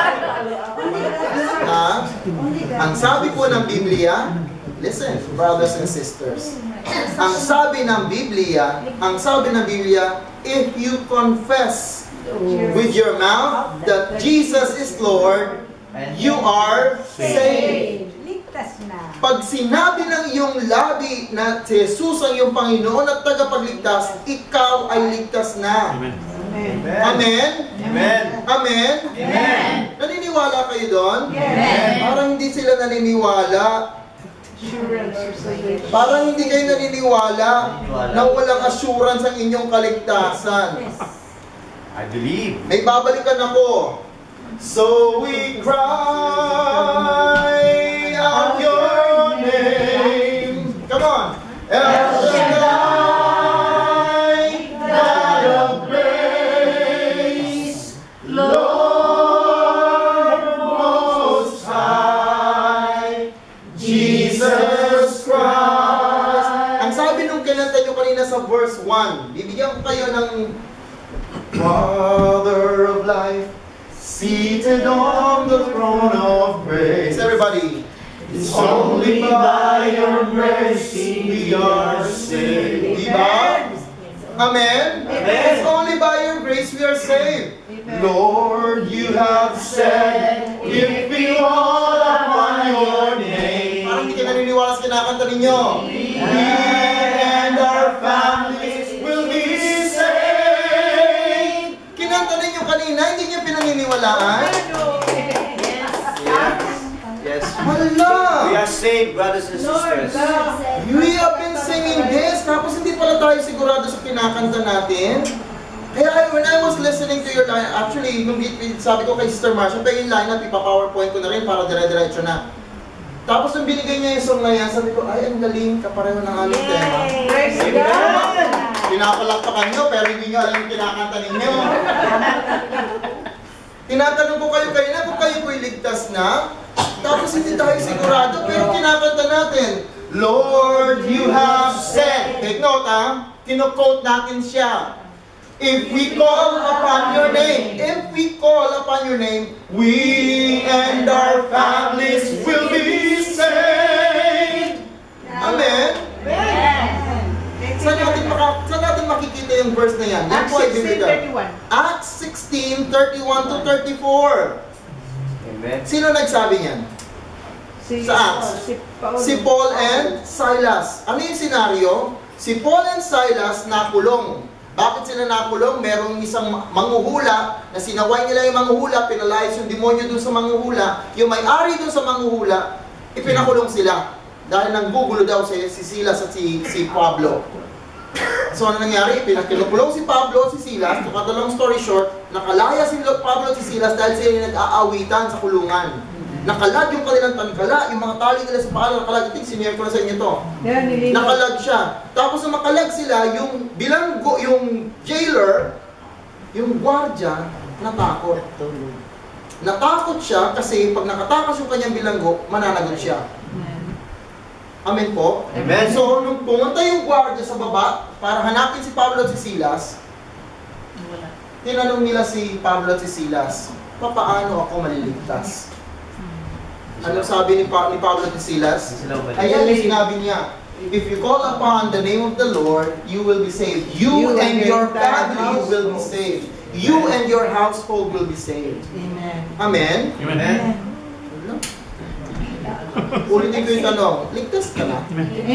Ha? Ang sabi po ng Biblia, listen, brothers and sisters. Ang sabi ng Biblia, ang sabi ng Biblia, if you confess with your mouth that Jesus is Lord, you are saved. Ligtas na. Pag sinabi ng iyong labi na si Jesus ang iyong Panginoon at tagapagligtas, ikaw ay ligtas na. Amen. Amen? Amen. Amen? Amen. Naniniwala kayo doon? Yes. Parang hindi sila naniniwala. Parang hindi kayo naniniwala na walang assurance ang inyong kaligtasan. I believe. May babalikan ako. So we cry out your name. Come on. El Shaddai, God of grace, Lord Most High, Jesus Christ. Ang sabi nung kinanta nyo kanina sa verse one, bibigyan ko kayo ng Father of life, seated on the throne of grace. Everybody. It's only by your mercy we are saved. Diba? Amen? It's only by your grace we are saved. Lord, you have said, if we call upon your name. Parang hindi ka naniniwala sa kinakanta ninyo. We and our families will be saved. Kinanta ninyo kanina, hindi niyo pinaniniwalaan? Yes. Hala! We are saved, brothers and sisters. We have been singing this, tapos hindi pala tayo sigurado sa kinakanta natin. Kaya when I was listening to your line, actually, nung sabi ko kay Sister Marcia, pa yung line up, ipa-powerpoint ko na rin para dire-diretso na. Tapos nung binigay niya yung song na yan, sabi ko, ay, ang galing, kapareho ng aming tema. Praise God. Pinapalakpakan nyo, pero hindi nyo alam yung kinakanta ninyo. Tinatanong ko kayo kayo na kung kayo po'y ligtas na, tapos hindi tayo sigurado, pero kinakanta natin, Lord, you have said. Take note, ha? Kino-quote natin siya. If we call upon your name, if we call upon your name, we and our families will be saved. Amen? Saan natin, maka, saan natin makikita yung verse na yan? Yan po ay biblical. Acts sixteen, thirty-one to thirty-four. Amen. Sino nagsabi niyan? Si, Sa Acts. si Paul. Si Paul and Silas. Ano yung senaryo? Si Paul and Silas nakulong. Bakit sila nakulong? Merong isang manghuhula na sinaway nila yung manghuhula, pinalayas yung demonyo dun sa manghuhula. Yung may-ari dun sa manghuhula, ipinakulong sila. Dahil nanggugulo daw si, si Silas at si, si Pablo. So ano nangyari? Pinakinukulong si Pablo at si Silas. To cut a long story short, nakalaya si Pablo at si Silas dahil sila nag-aawitan sa kulungan. Nakalag yung kanilang tangkala, yung mga tali nila sa paa, nakalag. Ito, sinare ko na sa inyo to. Nakalag siya. Tapos nung makalag sila, yung bilanggo, yung jailer, yung gwardya, natakot. Natakot siya kasi pag nakatakas yung kanyang bilanggo, mananagot siya. Amen po? Amen. So, nung pumunta yung gwardya sa baba para hanapin si Pablo at si Silas, tinanong nila si Pablo at si Silas, papaano ako maliligtas? Ano sabi ni, pa ni Pablo at Silas? Sila umalis. Ayan yung sinabi niya. If you call upon the name of the Lord, you will be saved. You, and your family will be saved. You and your household will be saved. Amen. Amen? Amen. Ulitin ko yung tanong, ligtas ka na?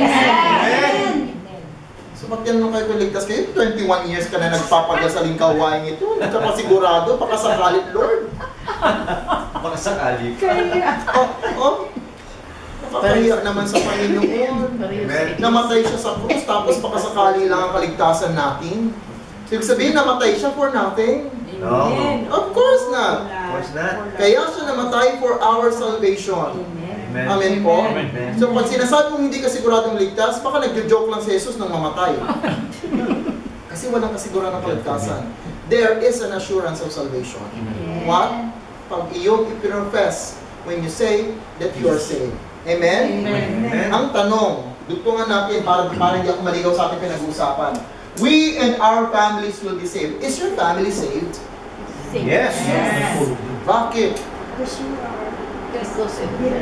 Amen. So pag tinanong kayo kung ligtas kayo, twenty-one years ka na nagpapagasaling kawain ito. Hindi ka pa sigurado, baka sakalit, Lord. Baka sakali. Oh, oh. Nakakahiya naman sa Panginoon. Amen. Namatay siya sa krus, tapos baka sakali lang ang kaligtasan natin. Ibig sabihin, namatay siya for nothing? No. Of course not. Of course not. Kaya siya namatay for our salvation. Amen. Amen po? Amen. So pag sinasabi mong hindi ka siguradong ligtas, baka nagjo-joke lang si Jesus nang mamatay. Kasi walang kasigurahan ng kaligtasan. There is an assurance of salvation. What? Pag iyong ipiprofess when you say that you are saved. Amen? Amen. Ang tanong, dugtungan natin para, para hindi ako maligaw sa ating pinag-uusapan. We and our families will be saved. Is your family saved? Yes. Bakit? Because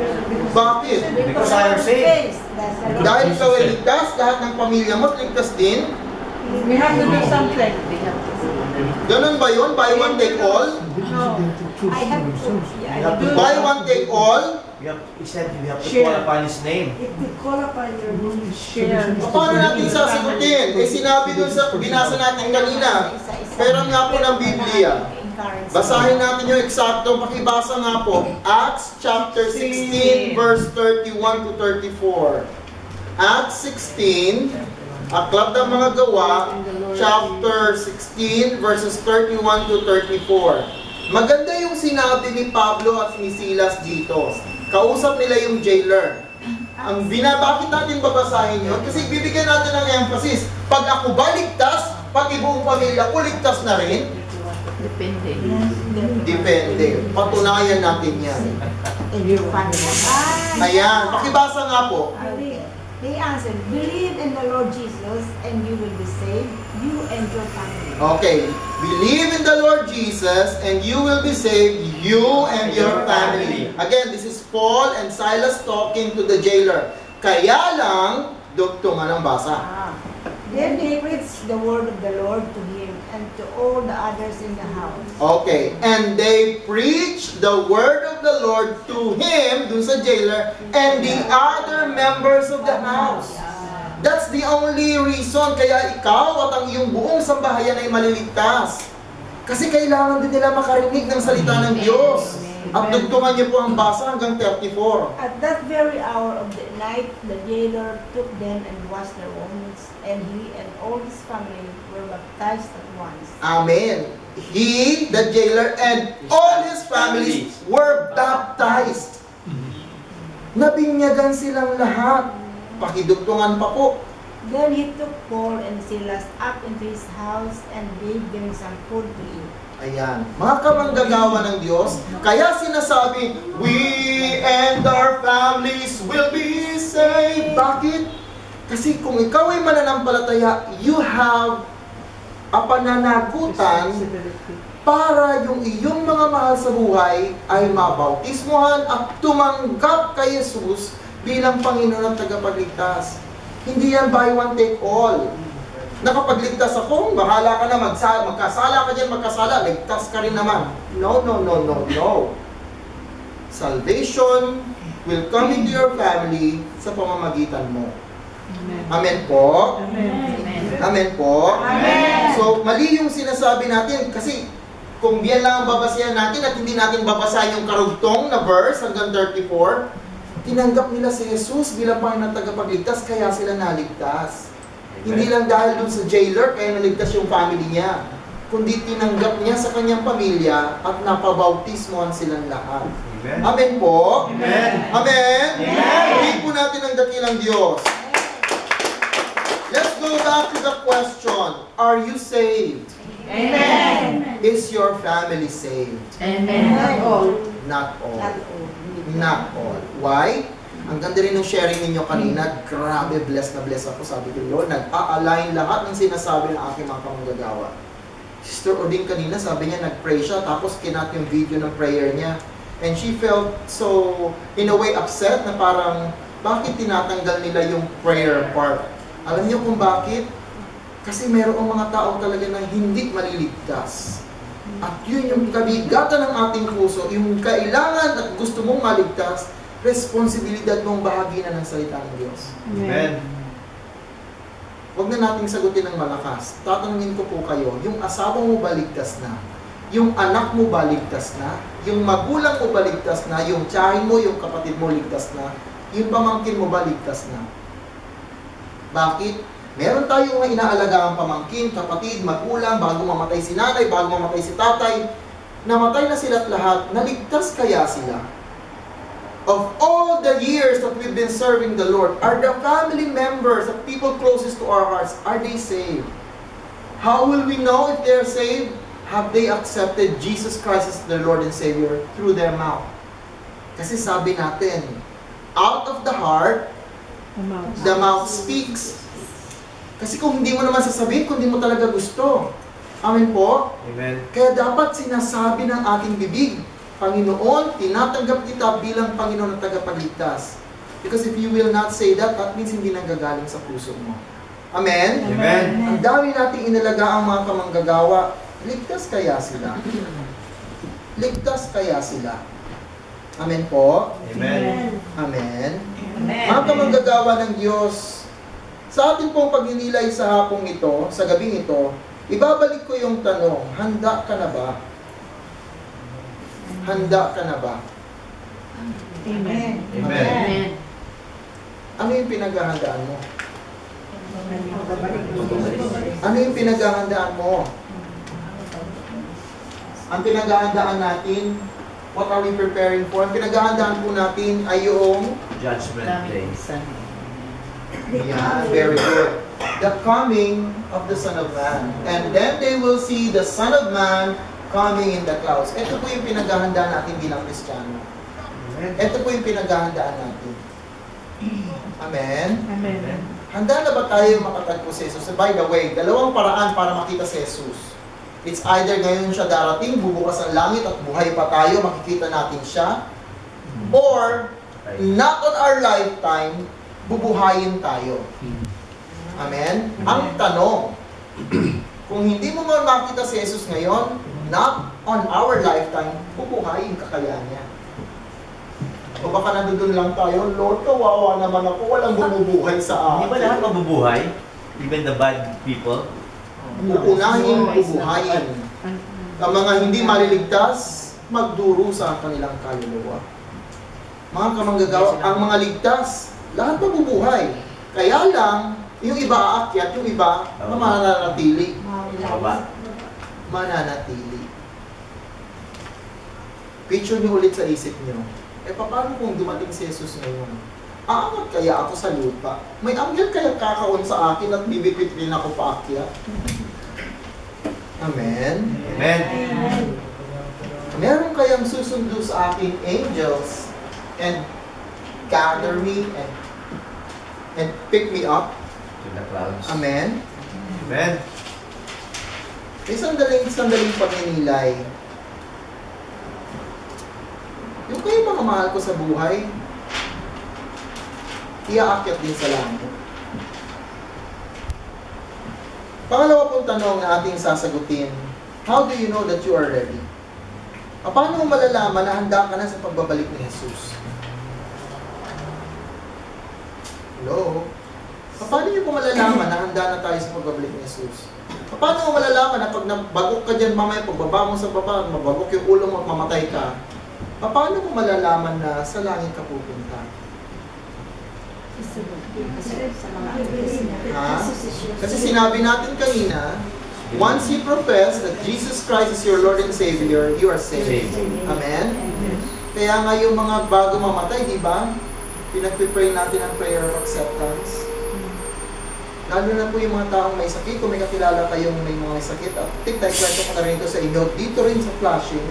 Bakit? Because I am saved. Dahil ikaw ay ligtas, lahat ng pamilya mo ligtas din. we have to do something. We have to do. Ganun ba yun? Buy one, take all? No. I have to. You have to Buy one, take all? You have, he said you have to Share. call upon his name. If we call upon your name, share. Paano natin sasagutin? Eh sinabi dun sa binasa natin kanina, pero nga po ng Biblia. Basahin natin yung eksakto, pakibasa nga po. Acts chapter sixteen, verse thirty-one to thirty-four. Acts sixteen, Aklat ng mga Gawa, chapter sixteen, verses thirty-one to thirty-four. Maganda yung sinabi ni Pablo at ni Silas dito. Kausap nila yung jailer. Ang binabakit natin babasahin yun, kasi bibigyan natin ng emphasis. Pag ako ba ligtas, pag ibuong pamilya ko ligtas na rin? Depende. Depende. Patunayan natin yan. In your family. Ayan, pakibasa nga po. They answered, believe in the Lord Jesus and you will be saved, you and your family. Okay, believe in the Lord Jesus and you will be saved, you and your family. Again, this is Paul and Silas talking to the jailer. Kaya lang, dugtungan ang basa. Ah. Then they preached the word of the Lord to him and to all the others in the house. Okay, and they preached the word of the Lord to him, dun sa jailer, and the other members of the house. That's the only reason kaya ikaw at ang iyong buong sambahayan ay maliligtas. Kasi kailangan din nila makarinig ng salita ng Diyos. At dugtungan niyo po ang basa hanggang thirty-four. At that very hour of the night, the jailer took them and washed their wounds, and he and all his family were baptized at once. Amen. He, the jailer, and all his families were baptized. Nabinyagan silang lahat. Pakidugtungan pa po. Then he took Paul and Silas up into his house and gave them some food to eat. Ayan. Mga kamanggagawa ng Diyos, kaya sinasabi, we and our families will be saved. Bakit? Kasi kung ikaw ay mananampalataya, you have a pananagutan para yung iyong mga mahal sa buhay ay mabautismuhan at tumanggap kay Jesus bilang Panginoon at tagapagligtas. Hindi yan buy one take all. Nakapagligtas ako, bahala ka na, magsala, magkasala ka dyan, magkasala, ligtas ka rin naman. No, no, no, no, no. Salvation will come into your family sa pamamagitan mo. Amen po? Amen. Amen po? Amen. So, mali yung sinasabi natin kasi kung yan lang ang babasayan natin at hindi natin babasahin yung karugtong na verse hanggang thirty-four, tinanggap nila si Jesus bilang Panginoon tagapagligtas, kaya sila naligtas. Hindi lang dahil dun sa jailer, kaya naligtas yung family niya. Kundi tinanggap niya sa kanyang pamilya at napabautismohan silang lahat. Amen. Amen po? Amen. Amen? Amen. Purihin po natin ang dakilang Diyos. Let's go back to the question. Are you saved? Amen. Is your family saved? Amen. Not all. Not all. Not all. Not all. Why? Ang ganda rin ng sharing ninyo kanina, grabe, blessed na blessed ako, sabi ko, Lord, nag-a-align lahat ng sinasabi ng aking mga kamanggagawa. Sister Oding kanina, sabi niya, nag-pray siya, tapos kinat yung video ng prayer niya. And she felt so, in a way, upset na parang, bakit tinatanggal nila yung prayer part? Alam niyo kung bakit? Kasi mayroong mga tao talaga na hindi maliligtas. At yun yung kabigatan ng ating puso, yung kailangan at gusto mong maligtas, responsibilidad mong bahagi na ng salita ng Diyos. Amen. Huwag na nating sagutin ng malakas. Tatanungin ko po kayo, yung asawa mo ba ligtas na? Yung anak mo ba ligtas na? Yung magulang mo ba ligtas na? Yung tiyahin mo, yung kapatid mo ligtas na? Yung pamangkin mo ba ligtas na? Bakit? Meron tayong mga inaalagaan pamangkin, kapatid, magulang, bago mamatay si nanay, bago mamatay si tatay. Namatay na sila't lahat, naligtas kaya sila? Of all the years that we've been serving the Lord, are the family members, the people closest to our hearts, are they saved? How will we know if they're saved? Have they accepted Jesus Christ as their Lord and Savior through their mouth? Kasi sabi natin, out of the heart, the mouth speaks. Kasi kung hindi mo naman sasabihin, kung hindi mo talaga gusto. Amen po? Amen. Kaya dapat sinasabi ng ating bibig, Panginoon, tinatanggap kita bilang Panginoon at tagapagligtas. Because if you will not say that, that means hindi nanggagaling sa puso mo. Amen? Amen. Ang dami nating inalaga ang mga kamanggagawa. Ligtas kaya sila? Ligtas kaya sila? Amen po? Amen. Amen? Mga kamanggagawa ng Diyos, sa ating pong pagninilay sa hapong ito, sa gabing ito, ibabalik ko yung tanong, handa ka na ba? Handa ka na ba? Amen. Amen. Ano yung pinaghahandaan mo? Ano yung pinaghahandaan mo? Ang pinaghahandaan natin, what are we preparing for? Ang pinaghahandaan po natin ay yung Judgment Day. yeah, very good. The coming of the Son of Man. And then they will see the Son of Man coming in the clouds. Ito po yung pinaghahandaan natin bilang Kristiyano. Ito po yung pinaghahandaan natin. Amen? Amen. Handa na ba tayo makatagpo si Jesus? By the way, dalawang paraan para makita si Jesus. It's either ngayon siya darating, bubukas ang langit at buhay pa tayo, makikita natin siya. Or, not on our lifetime, bubuhayin tayo. Amen? Ang tanong, kung hindi mo man makita si Jesus ngayon, not on our lifetime, bubuhayin ka kaya niya. O baka nandun lang tayo, Lord, kawawa naman ako, walang bumubuhay sa Hindi ba lahat akin. mabubuhay? Even the bad people? Uunahin, bubuhayin. Ang mga hindi maliligtas, magduro sa kanilang kaluluwa. Mga kamanggagawa, ang mga ligtas, lahat mabubuhay. Kaya lang, yung iba aakyat, yung iba mananatili. Baba. Mananatili. Picture nyo ulit sa isip nyo. Eh, paano kung dumating si Jesus ngayon? Aangat kaya ako sa lupa? May anghel kaya kakaon sa akin at bibitbit rin ako paakyat? Amen? Amen. Meron kayang susundo sa aking angels and gather me and and pick me up? To the clouds. Amen? Amen. May sandaling, sandaling pagninilay. Yung kayo mga mahal ko sa buhay, iaakyat din sa langit. Pangalawa pong tanong na ating sasagutin, how do you know that you are ready? Paano mo malalaman na handa ka na sa pagbabalik ni Jesus? Hello? Paano niyo po malalaman na handa na tayo sa pagbabalik ni Jesus? Paano mo malalaman na pag nabagok ka dyan mamaya, pagbaba mo sa baba, mabagok yung ulo mo at mamatay ka, paano mo malalaman na sa langit ka pupunta? Ha? Kasi sinabi natin kanina, once you profess that Jesus Christ is your Lord and Savior, you are saved. Amen? Kaya nga yung mga bago mamatay, di ba? Pinag-pray natin ang prayer of acceptance. Lalo na po yung mga taong may sakit, kung may kakilala kayong may mga sakit, at tigtay, kwento ko na rin ito sa inyo, dito rin sa flashing,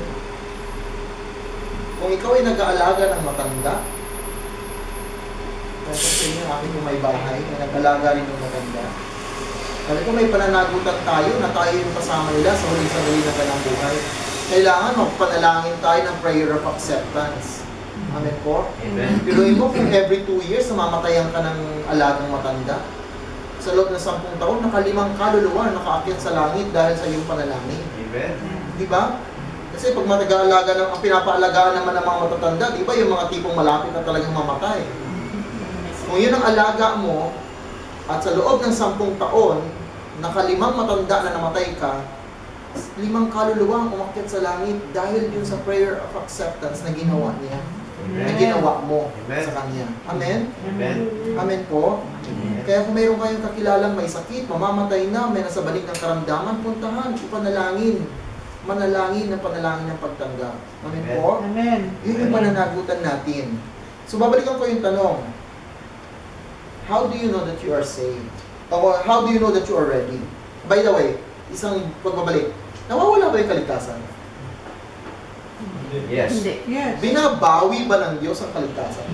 kung ikaw ay nag-aalaga ng matanda, kwento sa inyo, akin yung may bahay, na nag-aalaga rin ng matanda. Kaya kung may pananagutan tayo, na tayo yung kasama nila sa huling sandali ng kanilang buhay, Kailangan magpanalangin tayo ng prayer of acceptance. Amen po? Amen. Piluin mo kung every two years namamatayan ka ng alagang matanda. Sa loob ng sampung taon, nakalimang kaluluwa nakaakyat sa langit dahil sa iyong panalangin. Amen. Di ba? Kasi pag matag-aalaga ng, ang pinapaalagaan naman ng mga matatanda, di ba yung mga tipong malapit na talagang mamatay. Kung yun ang alaga mo, at sa loob ng sampung taon, nakalimang matanda na namatay ka, limang kaluluwa ang umakyat sa langit dahil yun sa prayer of acceptance na ginawa niya. Na ginawa mo Amen. sa Kanya. Amen? Amen. Amen po. Kaya kung mayroon kayong kakilalang may sakit, mamamatay na, may nasa balik ng karamdaman, puntahan, ipanalangin. Manalangin ng panalangin ng pagtanggap. Amen Amen. po? Amen. Yun yung pananagutan natin. So, babalikan ko yung tanong. How do you know that you are saved? Or how do you know that you are ready? By the way, isang pagbabalik, nawawala ba yung kaligtasan? Yes. Hindi. Yes. Binabawi ba ng Diyos ang kaligtasan?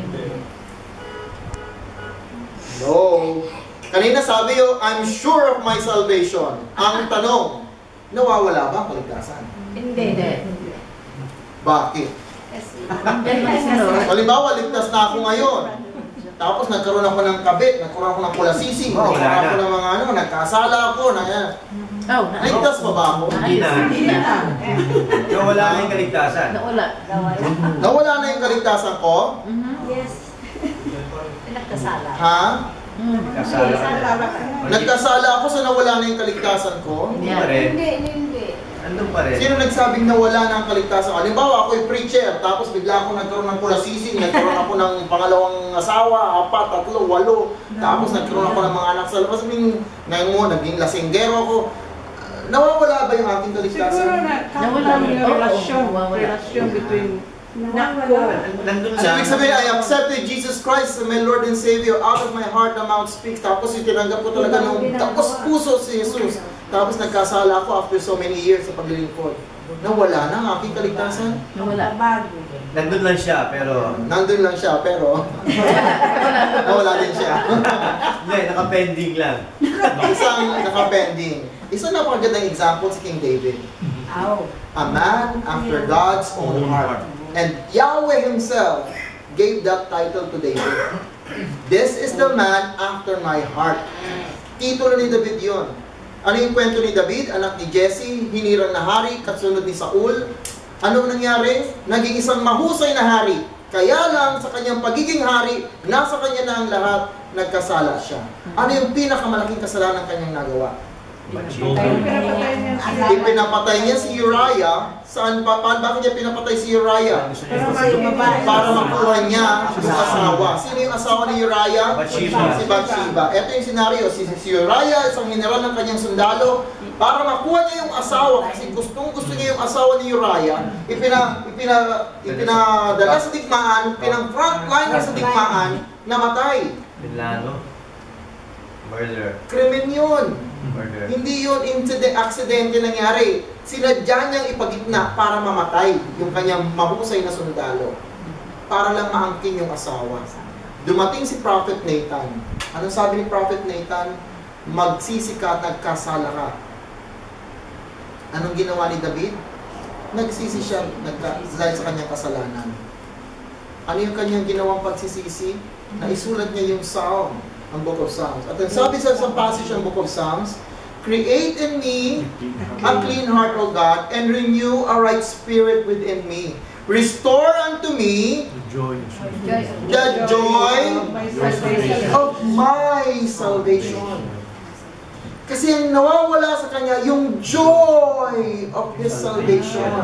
No. Kanina sabi yo, I'm sure of my salvation. Ang tanong, nawawala ba ang kaligtasan? Hindi. Bakit? Ano? Halimbawa, ligtas na ako ngayon. Tapos nagkaroon ako ng kabit, nagkaroon ako ng kulasising, Oh, nagkaroon wala ako na. ng mga ano, nagkasala ako, na yan. Oh, na. Ligtas pa ba ako? Hindi na. Hindi na. Nawala na yung kaligtasan. Nawala. Nawala na yung kaligtasan ko? Mhm. Yes. Pinagkasala. Ha? Mm. Kasala ka na. Nagkasala ako sa nawala na yung kaligtasan ko? Hindi pa rin. Hindi, hindi. Andun pa rin. Sino nagsabing nawala na ang kaligtasan? Halimbawa, ako'y preacher, tapos bigla ako nagkaroon ng kulasising, nagkaroon ako ng pangalawang asawa, apat, tatlo, walo, tapos nagkaroon ako ng mga anak sa labas. Sabihin, ngayon mo, naging lasinggero ako. Nawawala ba yung aking kaligtasan? Siguro na Nawala count rin. yung Oo, relasyon, nawawala. relasyon between Nawala. Nandun So, lang. ibig sabihin, I accepted Jesus Christ as my Lord and Savior. Out of my heart, the mouth speaks. Tapos itinanggap ko talaga ng tapos puso si Jesus. Tapos nagkasala ako after so many years sa paglilingkod. Nawala na ang aking kaligtasan. Nawala. Bago. Nandun lang siya, pero Nandun lang siya, pero nawala din siya. hindi, naka-pending lang. Isang nakapending. Isang napakagandang example si King David. Aw. A man after God's own heart. And Yahweh Himself gave that title to David. This is the man after my heart. Titulo ni David yun. Ano yung kwento ni David? Anak ni Jesse, hinirang na hari, kasunod ni Saul. Ano nangyari? Naging isang mahusay na hari. Kaya lang sa kanyang pagiging hari, nasa kanya na ang lahat, nagkasala siya. Ano yung pinakamalaking kasalanan kanyang nagawa? pinapatay niya siya. Ipinapatay niya si Uriah. Saan pa? Pa bakit niya pinapatay si Uriah? Pero babae. Para makuha niya yung asawa. Sino yung asawa ni Uriah? Bathsheba. Si Bathsheba. Ito yung senaryo. Si, si Uriah, isang general ng kanyang sundalo, para makuha niya yung asawa, kasi gustong gusto niya yung asawa ni Uriah, ipina, ipina, ipinadala sa digmaan, pinang frontline sa digmaan, namatay. Pinlano. Murder. Krimen yun. Murder. Hindi yun incident, aksidente nangyari. Sinadya niyang ipagitna para mamatay yung kanyang mahusay na sundalo. Para lang maangkin yung asawa. Dumating si Prophet Nathan. Anong sabi ni Prophet Nathan? Magsisika at nagkasala ka. Anong ginawa ni David? Nagsisi siya nagka, dahil sa kanyang kasalanan. Ano yung kanyang ginawang pagsisisi? Naisulat niya yung Psalm, ang Book of Psalms. At ang sabi sa isang passage ng Book of Psalms, create in me a clean heart, O God, and renew a right spirit within me. Restore unto me the joy of my salvation. Kasi ang nawawala sa kanya, yung joy of his salvation.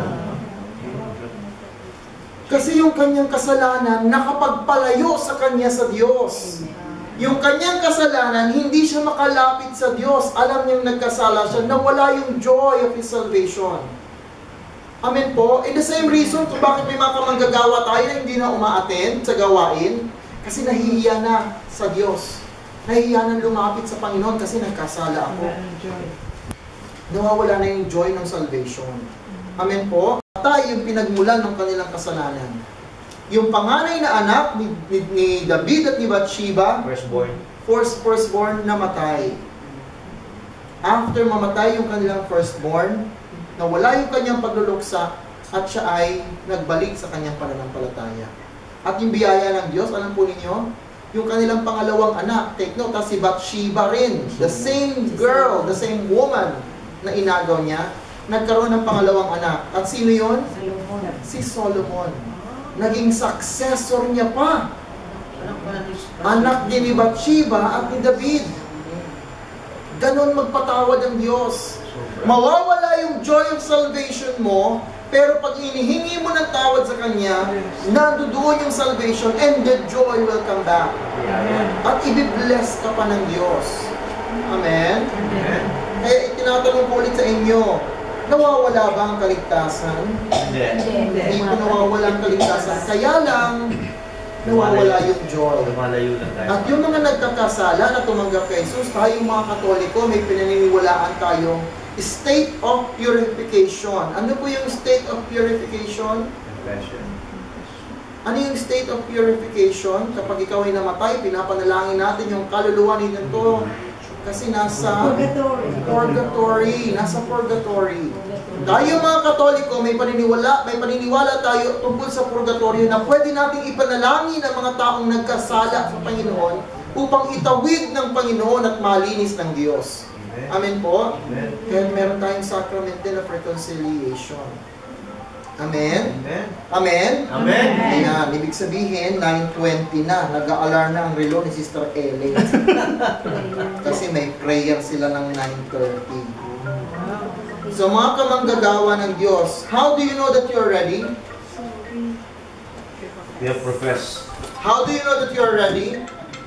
Kasi yung kanyang kasalanan, nakapagpalayo sa kanya sa Diyos. Yung kanyang kasalanan, hindi siya makalapit sa Diyos. Alam niyang nagkasala siya, nawala yung joy of his salvation. Amen po? And the same reason kung bakit may mga kamanggagawa tayo na hindi na uma-attend sa gawain, kasi nahihiya na sa Diyos. Nahihiya na lumapit sa Panginoon kasi nagkasala ako. Nawawala na yung joy ng salvation. Amen po? Tayo yung pinagmulan ng kanilang kasalanan. Yung panganay na anak ni, ni, ni David at ni Bathsheba, Firstborn. first firstborn namatay. After mamatay yung kanilang firstborn, nawala yung kanyang pagluluksa, at siya ay nagbalik sa kanyang pananampalataya. At yung biyaya ng Diyos, alam po ninyo, yung kanilang pangalawang anak, take note, si Bathsheba rin, the same girl, the same woman na inagaw niya, nagkaroon ng pangalawang anak. At sino yun? Si Solomon. Naging successor niya pa. Anak din ni Bathsheba at ni David. Ganon magpatawad ang Diyos. Mawawala yung joy of salvation mo, pero pag inihingi mo ng tawad sa Kanya, nandoon yung salvation and the joy will come back. At ibibless ka pa ng Diyos. Amen? Amen. Kaya tinatanong ko ulit sa inyo, nawawala ba ang kaligtasan? Hindi. Hindi po nawawala ang kaligtasan. Kaya lang, nawawala yung joy. Lumalayo lang tayo. At yung mga nagkakasala na tumanggap kay Jesus, tayong mga Katoliko, may pinaniniwalaan tayong state of purification. Ano po yung state of purification? Confession. Ano yung state of purification? Kapag ikaw ay namatay, pinapanalangin natin yung kaluluwa nito kasi nasa Purgatory. purgatory. Nasa purgatory. Tayo mga Katoliko, may paniniwala, may paniniwala tayo tungkol sa purgatorio na pwede nating ipanalangin ang mga taong nagkasala sa Panginoon upang itawid ng Panginoon at malinis ng Diyos. Amen po? Amen. Kaya meron tayong sacrament din of reconciliation. Amen? Amen. Amen? Amen. Ayan, ibig sabihin, nine twenty na, nag-a-alarm na ang relo ni Sister Ellie. Kasi may prayer sila ng nine thirty. So mga kamanggagawa ng Diyos, how do you know that you're ready? We have professed. How do you know that you're ready?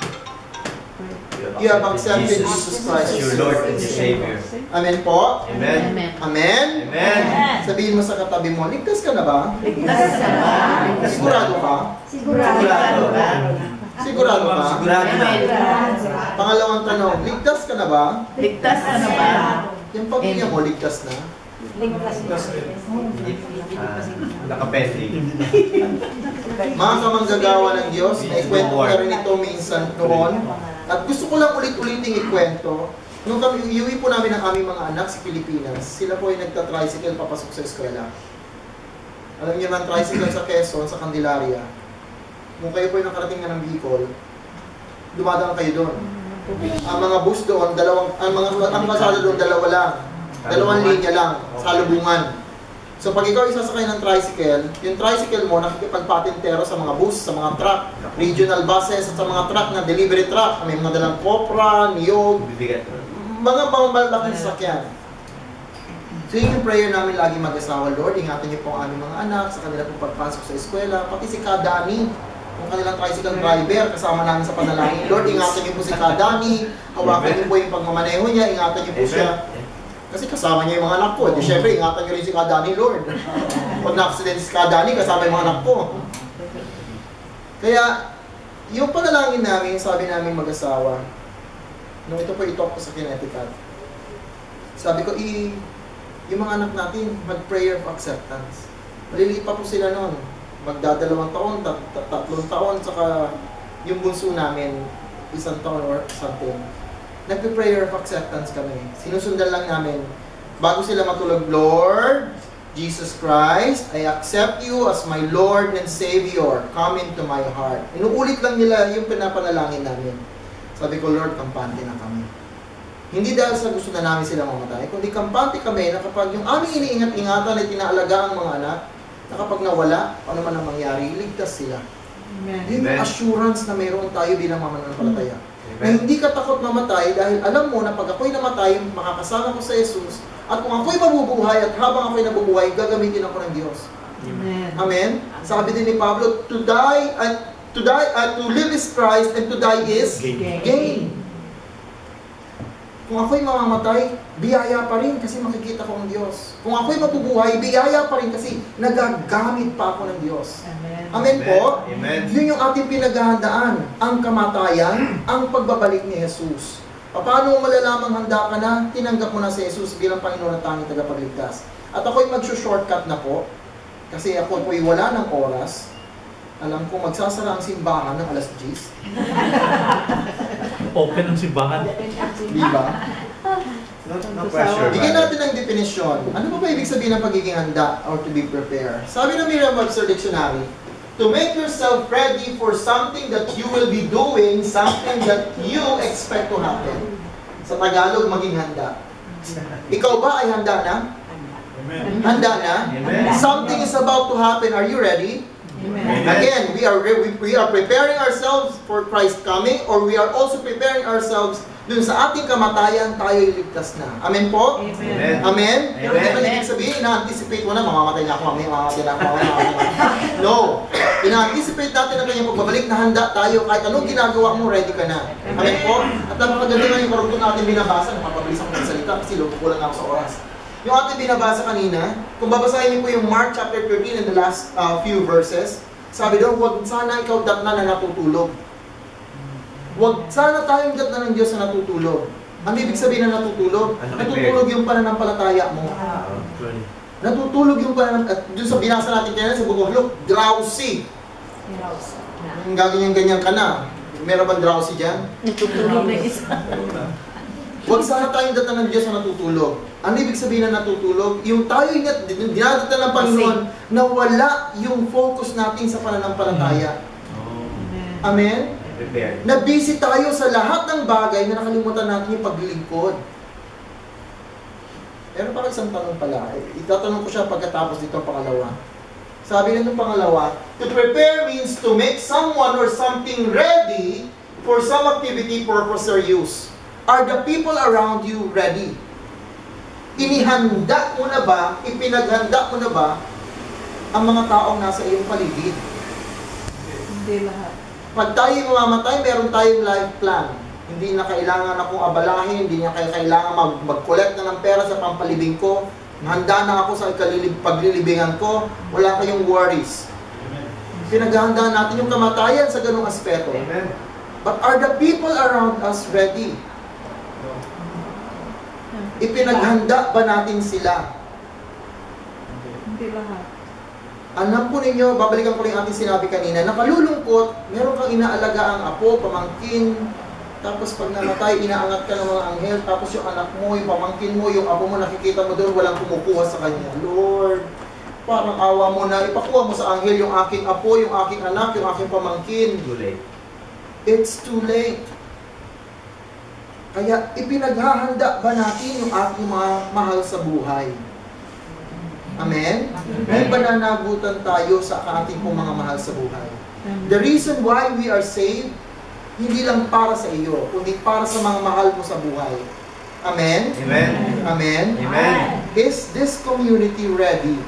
You have accepted Jesus Christ as your Lord and your Savior. Amen po? Amen. Amen. Amen? Amen. Sabihin mo sa katabi mo, ligtas ka na ba? Ligtas ka ba? Sigurado ka? Sigurado. Sigurado. Sigurado ka? Sigurado na. Pangalawang tanong, ligtas ka na ba? Ligtas ka na ba? Yung pamilya mo, ligtas na? Ah, Nakapending. Mga kamanggagawa ng Diyos, naikwento ko na rin ito minsan noon. At gusto ko lang ulit-uliting ikwento. Nung kami, iuwi po namin ang aming mga anak sa Pilipinas, sila po ay nagta-tricycle papasok sa eskwela. Alam niyo man, tricycle sa Quezon, sa Candelaria. Kung kayo po ay nakarating na ng Bicol, dumadaan kayo doon. Ang mga bus doon, dalawang, ang mga ang pasada doon, dalawa lang. Dalawang linya lang, salubungan. So pag ikaw isasakay ng tricycle, yung tricycle mo nakikipagpatintero sa mga bus, sa mga truck, regional buses, at sa mga truck na delivery truck. May mga dalang Copra, Niyog, Bibigat. mga pamamalaking sasakyan. So yun yung prayer namin lagi mag-asawa, Lord, ingatan niyo po ang aming mga anak sa kanila pong pagpasok sa eskwela, pati si Kadani, yung kanilang tricycle driver, kasama namin sa panalangin. Lord, ingatan niyo po si Kadani, hawakan niyo po yung pagmamaneho niya, ingatan niyo po siya. Kasi kasama niya yung mga anak ko. Di syempre, ingatan niyo rin si Kadani, Lord. Pag na-accident si Kadani, kasama yung mga anak ko. Kaya, yung panalangin namin, sabi namin mag-asawa, nung ito po i-talk ko sa Connecticut, sabi ko, i yung mga anak natin, mag-prayer of acceptance. Maliliit pa po sila noon. Magdadalawang taon, tat tat tatlong taon, saka yung bunso namin, isang taon or something. Nagpe-prayer of acceptance kami. Sinusundan lang namin, bago sila matulog, Lord, Jesus Christ, I accept you as my Lord and Savior. Come into my heart. Inuulit lang nila yung pinapanalangin namin. Sabi ko, Lord, kampante na kami. Hindi dahil sa gusto na namin sila mamatay, kundi kampante kami na kapag yung aming iniingat-ingatan at inaalaga ang mga anak, na kapag nawala, ano man ang mangyari, ligtas sila. Yun yung assurance na mayroon tayo bilang mananampalataya. Na hindi ka takot mamatay dahil alam mo na pag ako'y namatay, makakasama ko sa Jesus. At kung ako'y mabubuhay at habang ako'y nabubuhay, gagamitin ako ng Diyos. Amen. Amen? Sabi din ni Pablo, to die and to die and to live is Christ and to die is Gain. gain. Kung ako'y mamamatay, biyaya pa rin kasi makikita ko ang Diyos. Kung ako'y mabubuhay, biyaya pa rin kasi nagagamit pa ako ng Diyos. Amen. Amen po? Amen. Yun yung ating pinaghahandaan, ang kamatayan, ang pagbabalik ni Jesus. Paano mo malalamang handa ka na, tinanggap mo na si Jesus bilang Panginoon at tanging tagapagligtas. At ako'y magsushortcut na po, kasi ako po'y wala ng oras. Alam ko, magsasara ang simbahan ng alas diyes. Open ang simbahan. Di ba? No, no pressure. Bigyan brother. natin ng definisyon. Ano ba ba ibig sabihin ng pagiging handa or to be prepared? Sabi ng Merriam-Webster Dictionary, to make yourself ready for something that you will be doing, something that you expect to happen. Sa Tagalog, maging handa. Ikaw ba ay handa na? Amen. Handa na? Amen. Something is about to happen. Are you ready? Amen. Again, we are we, we are preparing ourselves for Christ's coming, or we are also preparing ourselves dun sa ating kamatayan, tayo'y ligtas na. Amen po? Amen. Amen? Pero Amen. hindi ba ibig sabihin, ina-anticipate mo na, mamamatay na ako, mamaya, mamamatay na ako, mamaya, mamamatay na ako. No. Ina-anticipate natin ang kanyang pagbabalik na handa tayo, kahit anong ginagawa mo, ready ka na. Amen po? At napakaganda nga yung karugtong natin binabasa, napapabilis ako ng salita kasi kulang ako sa oras. Yung ating binabasa kanina, kung babasahin niyo po yung Mark chapter thirteen in the last uh, few verses, sabi doon, huwag sana ikaw datna na natutulog. Huwag sana tayong datna ng Diyos na natutulog. Ano ibig sabihin na natutulog? Natutulog yung pananampalataya mo. Natutulog yung pananampalataya. At doon sa binasa natin kanina sa Book of Luke, drowsy. Yung gaganyan-ganyan ka na. Meron bang drowsy dyan? Natutulog na isa. Huwag sana tayong datna ng Diyos na natutulog. Ano ibig sabihin na natutulog? Yung tayo yung dinadatan ng Panginoon na wala yung focus natin sa pananampalataya. Amen? Prepared. Na busy tayo sa lahat ng bagay na nakalimutan natin yung paglilingkod. Pero parang isang tanong pala, itatanong ko siya pagkatapos dito ang pangalawa. Sabi nito pangalawa, to prepare means to make someone or something ready for some activity, purpose, or use. Are the people around you ready? Inihanda mo na ba, ipinaghanda mo na ba ang mga taong nasa iyong paligid? Hindi lahat. Pag tayo mamamatay, meron tayong life plan. Hindi na kailangan akong abalahin, hindi na kailangan mag mag-collect na ng pera sa pampalibing ko. Handa na ako sa paglilibingan ko. Wala kayong worries. Pinaghahanda natin yung kamatayan sa ganung aspeto. Amen. But are the people around us ready? Ipinaghanda ba natin sila? Hindi lahat. Alam po ninyo, babalikan ko rin ating sinabi kanina, nakalulungkot, meron kang inaalaga ang apo, pamangkin, tapos pag namatay, inaangat ka ng mga anghel, tapos yung anak mo, yung pamangkin mo, yung apo mo, nakikita mo doon, walang kumukuha sa kanya. Lord, parang awa mo na, ipakuha mo sa anghel yung aking apo, yung aking anak, yung aking pamangkin. Too late. It's too late. Kaya ipinaghahanda ba natin yung ating mga mahal sa buhay? Amen? May pananagutan tayo sa ating pong mga mahal sa buhay. The reason why we are saved, hindi lang para sa iyo, kundi para sa mga mahal mo sa buhay. Amen? Amen. Amen? Amen. Is this community ready?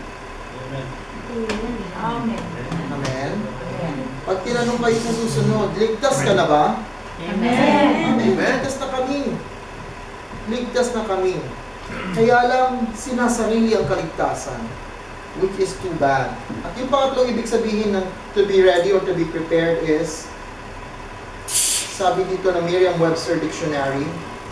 Amen. Amen? Pag tinanong kayo sa susunod, ligtas ka na ba? Amen. Amen. Ligtas na kami. Ligtas na kami. Kaya lang, sinasarili ang kaligtasan, which is too bad. At yung pangatlong ibig sabihin ng to be ready or to be prepared is, sabi dito ng Merriam-Webster Dictionary,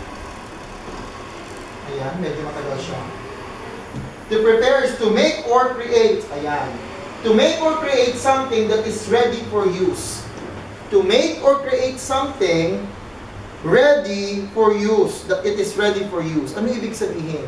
ayan, medyo matagal siya. To prepare is to make or create, ayan. To make or create something that is ready for use. To make or create something ready for use, that it is ready for use. Ano ibig sabihin?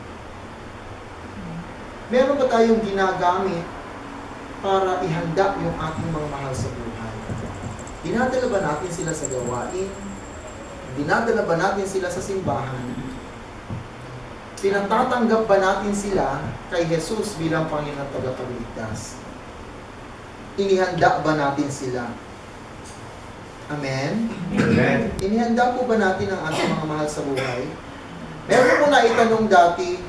Meron ba tayong ginagamit para ihanda yung ating mga mahal sa buhay? Dinadala ba natin sila sa gawain? Dinadala ba natin sila sa simbahan? Pinatatanggap ba natin sila kay Jesus bilang Panginoon at Tagapagligtas? Inihanda ba natin sila? Amen? Amen. Inihanda po ba natin ang ating mga mahal sa buhay? Meron po na itanong dati,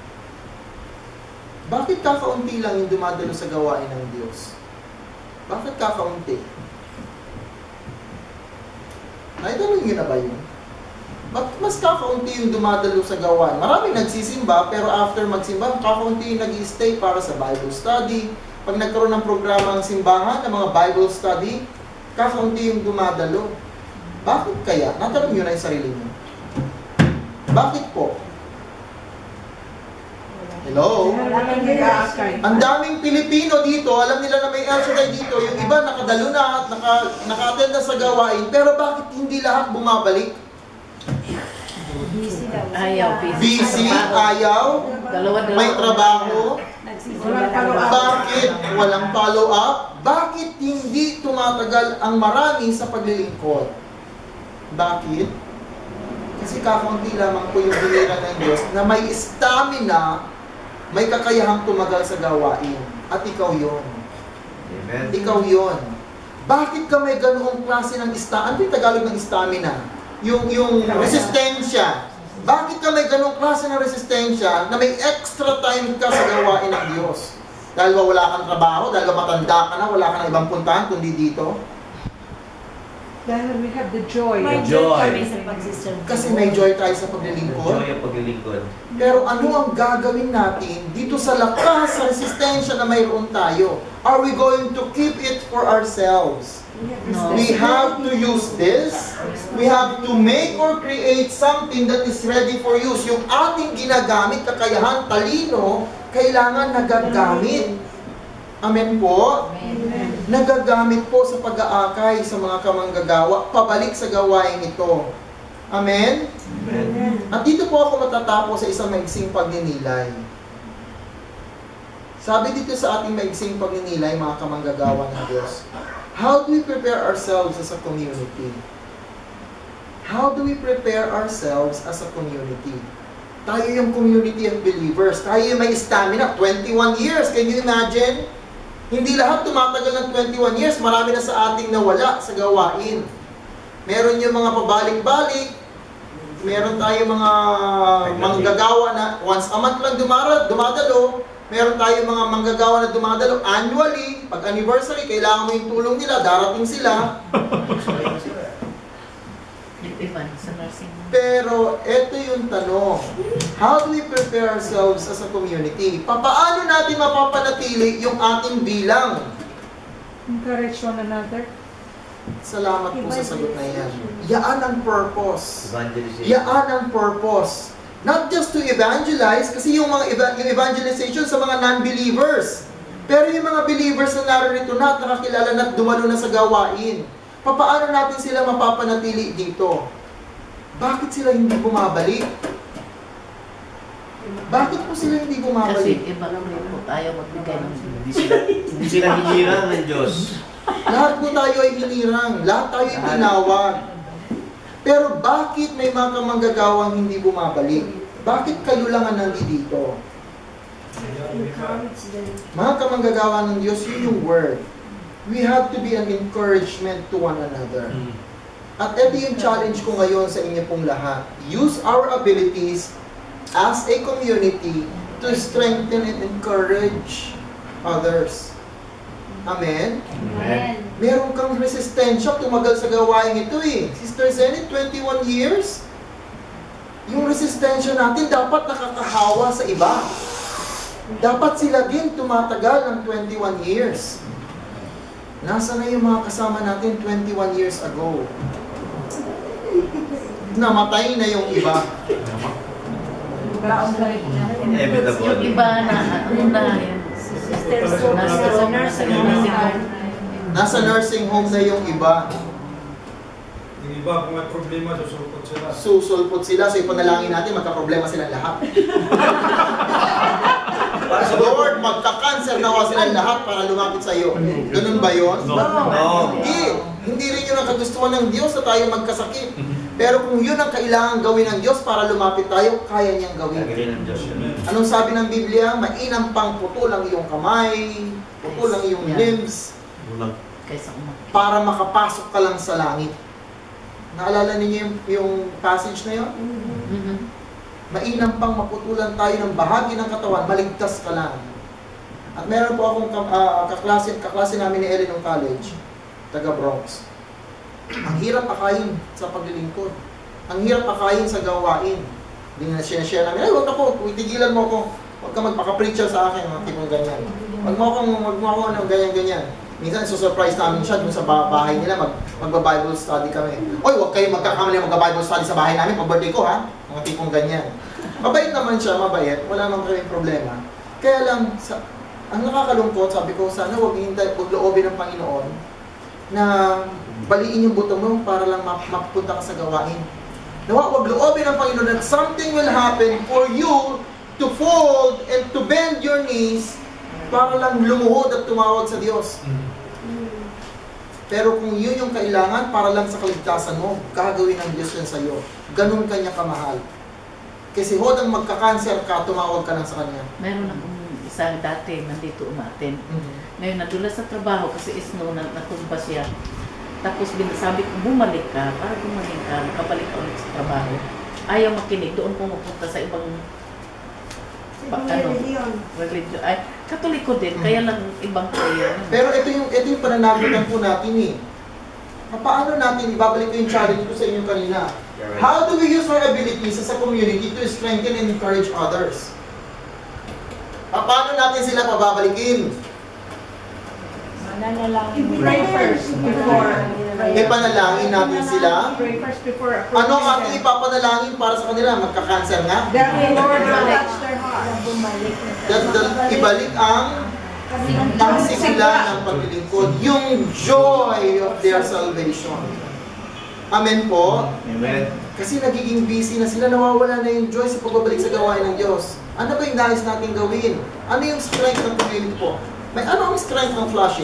bakit kakaunti lang yung dumadalo sa gawain ng Diyos? Bakit kakaunti? Naitanong nyo na ba yun? Bakit mas kakaunti yung dumadalo sa gawain? Maraming nagsisimba, pero after magsimba, kakaunti yung nag-i-stay para sa Bible study. Pag nagkaroon ng programa ng simbahan, ng mga Bible study, kakaunti yung dumadalo. Bakit kaya? Natanong nyo na yung sarili nyo. Bakit po? Hello? Ang daming Pilipino dito, alam nila na may El Shaddai dito, yung iba nakadalo na at naka, naka-attend na sa gawain, pero bakit hindi lahat bumabalik? busy daw. Ayaw, busy. Busy, ayaw, Dalawa-dalawa. may trabaho. Nagsisimula Walang daw. Bakit walang follow-up? Bakit hindi tumatagal ang marami sa paglilingkod? Bakit? Kasi kakaunti lamang po yung binira ng Diyos na may stamina, may kakayahang tumagal sa gawain. At ikaw yon. Amen. Ikaw yon. Bakit ka may ganoong klase ng stamina? Ano yung Tagalog ng stamina? Yung, yung resistensya. Bakit ka may ganoong klase ng resistensya na may extra time ka sa gawain ng Diyos? Dahil ba wala kang trabaho? Dahil ba matanda ka na? Wala ka na ibang puntahan kundi dito? Dahil we have the joy. May Joy. joy kami sa pagsiserve. Kasi may joy tayo sa paglilingkod. Joy ang paglilingkod. Pero ano ang gagawin natin dito sa lakas, sa resistensya na mayroon tayo? Are we going to keep it for ourselves? No. We have to use this. We have to make or create something that is ready for use. Yung ating ginagamit, kakayahan, talino, kailangan nagagamit. Amen po? Nagagamit po sa pag-aakay sa mga kamanggagawa, pabalik sa gawain ito. Amen? Amen. At dito po ako matatapos sa isang maigsing pagninilay. Sabi dito sa ating maigsing pagninilay, mga kamanggagawa ng Diyos, how do we prepare ourselves as a community? How do we prepare ourselves as a community? Tayo yung community of believers. Tayo yung may stamina. twenty-one years. Can you imagine? Hindi lahat tumatagal ng twenty-one years. Marami na sa ating nawala sa gawain. Meron yung mga pabalik-balik. Meron tayo mga manggagawa na once a month lang dumara, dumadalo. Meron tayo mga manggagawa na dumadalo annually. Pag anniversary, kailangan mo yung tulong nila. Darating sila. Iba sa nursing. Pero ito yung tanong. How do we prepare ourselves as a community? Papaano natin mapapanatili yung ating bilang? Encourage one another. Salamat po sa sagot na yan. Yaan ang purpose. Evangelization. Yaan ang purpose. Not just to evangelize, kasi yung mga eva- yung evangelization sa mga non-believers. Pero yung mga believers na narito na at nakakilala na at dumalo na sa gawain, papaano natin sila mapapanatili dito? Bakit sila hindi bumabalik? Bakit po sila hindi Kasi bumabalik? iba naman po tayo magbigay ng Hindi sila, hindi sila hinirang ng Diyos. Lahat po tayo ay hinirang. Lahat tayo ay tinawag. Pero bakit may mga kamanggagawang hindi bumabalik? Bakit kayo lang ang nandito? Encourage them. Mga kamanggagawa ng Diyos, yun yung word. We have to be an encouragement to one another. At ito yung challenge ko ngayon sa inyo pong lahat. Use our abilities as a community to strengthen and encourage others. Amen? Amen. Meron kang resistensya, tumagal sa gawain ito eh. Sister Zenith, twenty-one years. Yung resistensya natin dapat nakakahawa sa iba. Dapat sila din tumatagal ng twenty-one years. Nasa na yung mga kasama natin twenty-one years ago? Namatay na yung iba. Inevitable. yung iba na ano na yan. Si Sister Sue, Nasa nasa nasa nursing nursing home. home. Nasa nursing home na yung iba. Yung iba, kung may problema, susulpot sila. Susulpot sila, so ipanalangin natin, magka-problema silang lahat. Lord, magka-cancer nawa silang lahat para lumapit sa iyo. Ganun ba yun? No. No. Hindi. Hindi rin yun ang kagustuhan ng Diyos na tayo magkasakit. Pero kung yun ang kailangan gawin ng Diyos para lumapit tayo, kaya niyang gawin. Gagawin ng Diyos yun. Anong sabi ng Biblia? Mainam pang putol ang iyong kamay, putol ang iyong Yeah. limbs, Kaysa umak. para makapasok ka lang sa langit. Naalala ninyo yung, yung passage na yun? Mhm. Mainam pang maputulan tayo ng bahagi ng katawan, maligtas ka lang. At meron po akong ka- ah, kaklase, kaklase namin ni Ellen ng college, taga Bronx. Ang hirap akayin sa paglilingkod. Ang hirap akayin sa gawain. Hindi na siya-share namin, ay huwag ako, tigilan mo ako. Huwag ka magpaka-preacher sa akin, mga tipong ganyan. Huwag mo akong, huwag mo ako ng ganyan-ganyan. Minsan, susurprise namin siya dun sa ba- bahay nila, mag, magba-Bible study kami. Oy, huwag kayo magkakamali magba-Bible study sa bahay namin pag birthday ko, ha? Mga tipong ganyan. Mabait naman siya, mabait. Wala naman kaming problema. Kaya lang, sa, ang nakakalungkot, sabi ko, sana huwag hintay, huwag loobin ng Panginoon na baliin yung buto mo para lang map- mapupunta ka sa gawain. Nawa, wag loobin ng Panginoon that something will happen for you to fold and to bend your knees para lang lumuhod at tumawag sa Diyos. Pero kung yun yung kailangan para lang sa kaligtasan mo, gagawin ng Diyos yan sa'yo. Ganun kanya kamahal. Kasi hodang magka-cancer ka, tumawag ka lang sa Kanya. Meron akong isang dati, nandito umaten. Mm-hmm. Ngayon, nadula sa trabaho kasi snow, na natumba siya. Tapos binasabi ko, bumalik ka, para bumalik ka, nakabalik ka ulit sa trabaho. Ayaw makinig, doon pumupunta sa ibang pa, ano, religion. Ay, Katoliko din, Mm-hmm. kaya lang ibang prayer. Pero ito yung, ito yung pananagutan po natin eh. Paano natin, ibabalik ko yung challenge ko sa inyo kanina. How do we use our abilities as a community to strengthen and encourage others? Paano natin sila pababalikin? Mananalangin. Pray first before. Ipanalangin natin sila. Pray first before Ano approaching ang ating them. ipapanalangin para sa kanila? Magka-cancer nga? That the Lord will touch their heart. Bumalik na That, that, ibalik ang pagsigla ng paglilingkod. Yung joy of their salvation. Amen po? Amen. Kasi nagiging busy na sila, nawawala na yung joy sa pagbabalik sa gawain ng Diyos. Ano ba yung nais natin gawin? Ano yung strength ng community po? May ano ang strength ng flushing?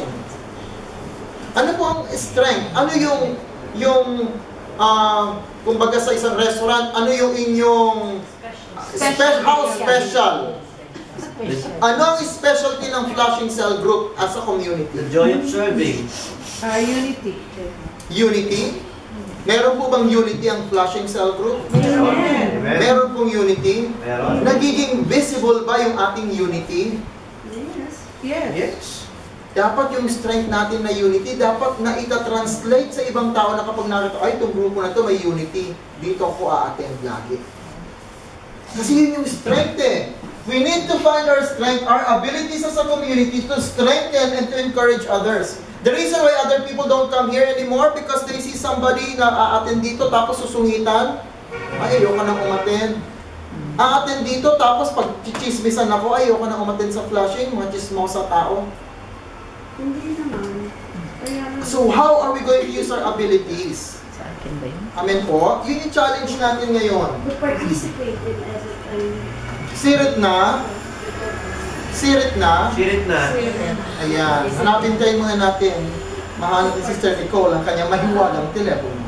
Ano po ang strength? Ano yung, yung, uh, kumbaga sa isang restaurant, ano yung inyong, spe- how special? Ano ang specialty ng flushing cell group as a community? The joy of serving. Uh, unity. Unity? Meron po bang unity ang flushing cell group? Amen. Amen. Meron pong unity? Meron. Nagiging visible ba yung ating unity? Yes. Yes. Dapat yung strength natin na unity, dapat na ita-translate sa ibang tao na kapag nakita, ay, itong grupo na to may unity, dito ako a-attend lagi. Kasi yun yung strength eh. We need to find our strength, our abilities as a community to strengthen and to encourage others. The reason why other people don't come here anymore because they see somebody na a-attend dito tapos susungitan, ay, ayoko nang umattend. A-attend dito tapos pag chichismisan ako, ay, ayoko nang umattend sa flushing, mga chismosa tao. Hindi naman. So how are we going to use our abilities? Sa akin ba yun? Amen po? Yun yung challenge natin ngayon. To participate in as a Sirit na. Sirit na. Shirit na. Ayan. Hanapin tayo muna natin. Mahanap ni Sister Nicole ang kanyang mahiwagang telepono.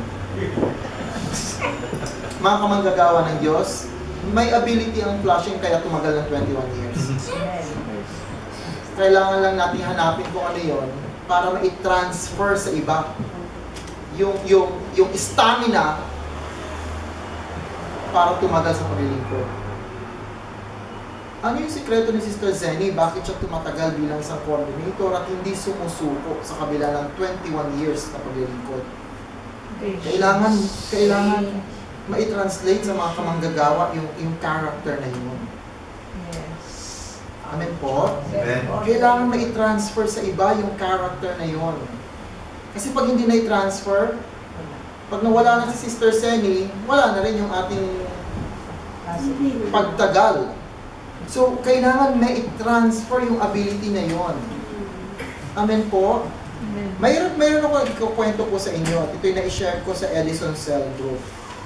Mga kamanggagawa ng Diyos, may ability ang flushing kaya tumagal ng twenty-one years. Kailangan lang natin hanapin kung ano yon para ma-transfer sa iba. Yung, yung, yung stamina para tumagal sa paglilingkod. Ano yung sikreto ni Sister Zenny? Bakit siya tumatagal bilang isang coordinator at hindi sumusuko sa kabila ng twenty-one years na paglilingkod? Kailangan, kailangan ma-translate sa mga kamanggagawa yung, yung character na yun. Yes. Amen po? Amen. Kailangan ma-transfer sa iba yung character na yun. Kasi pag hindi na-transfer, pag nawala na si Sister Zenny, wala na rin yung ating pagtagal. So, kailangan ma-transfer yung ability na yon. Amen po? Amen. Mayroon, mayroon ako ikukwento po sa inyo at ito'y na-share ko sa Edison Cell Group.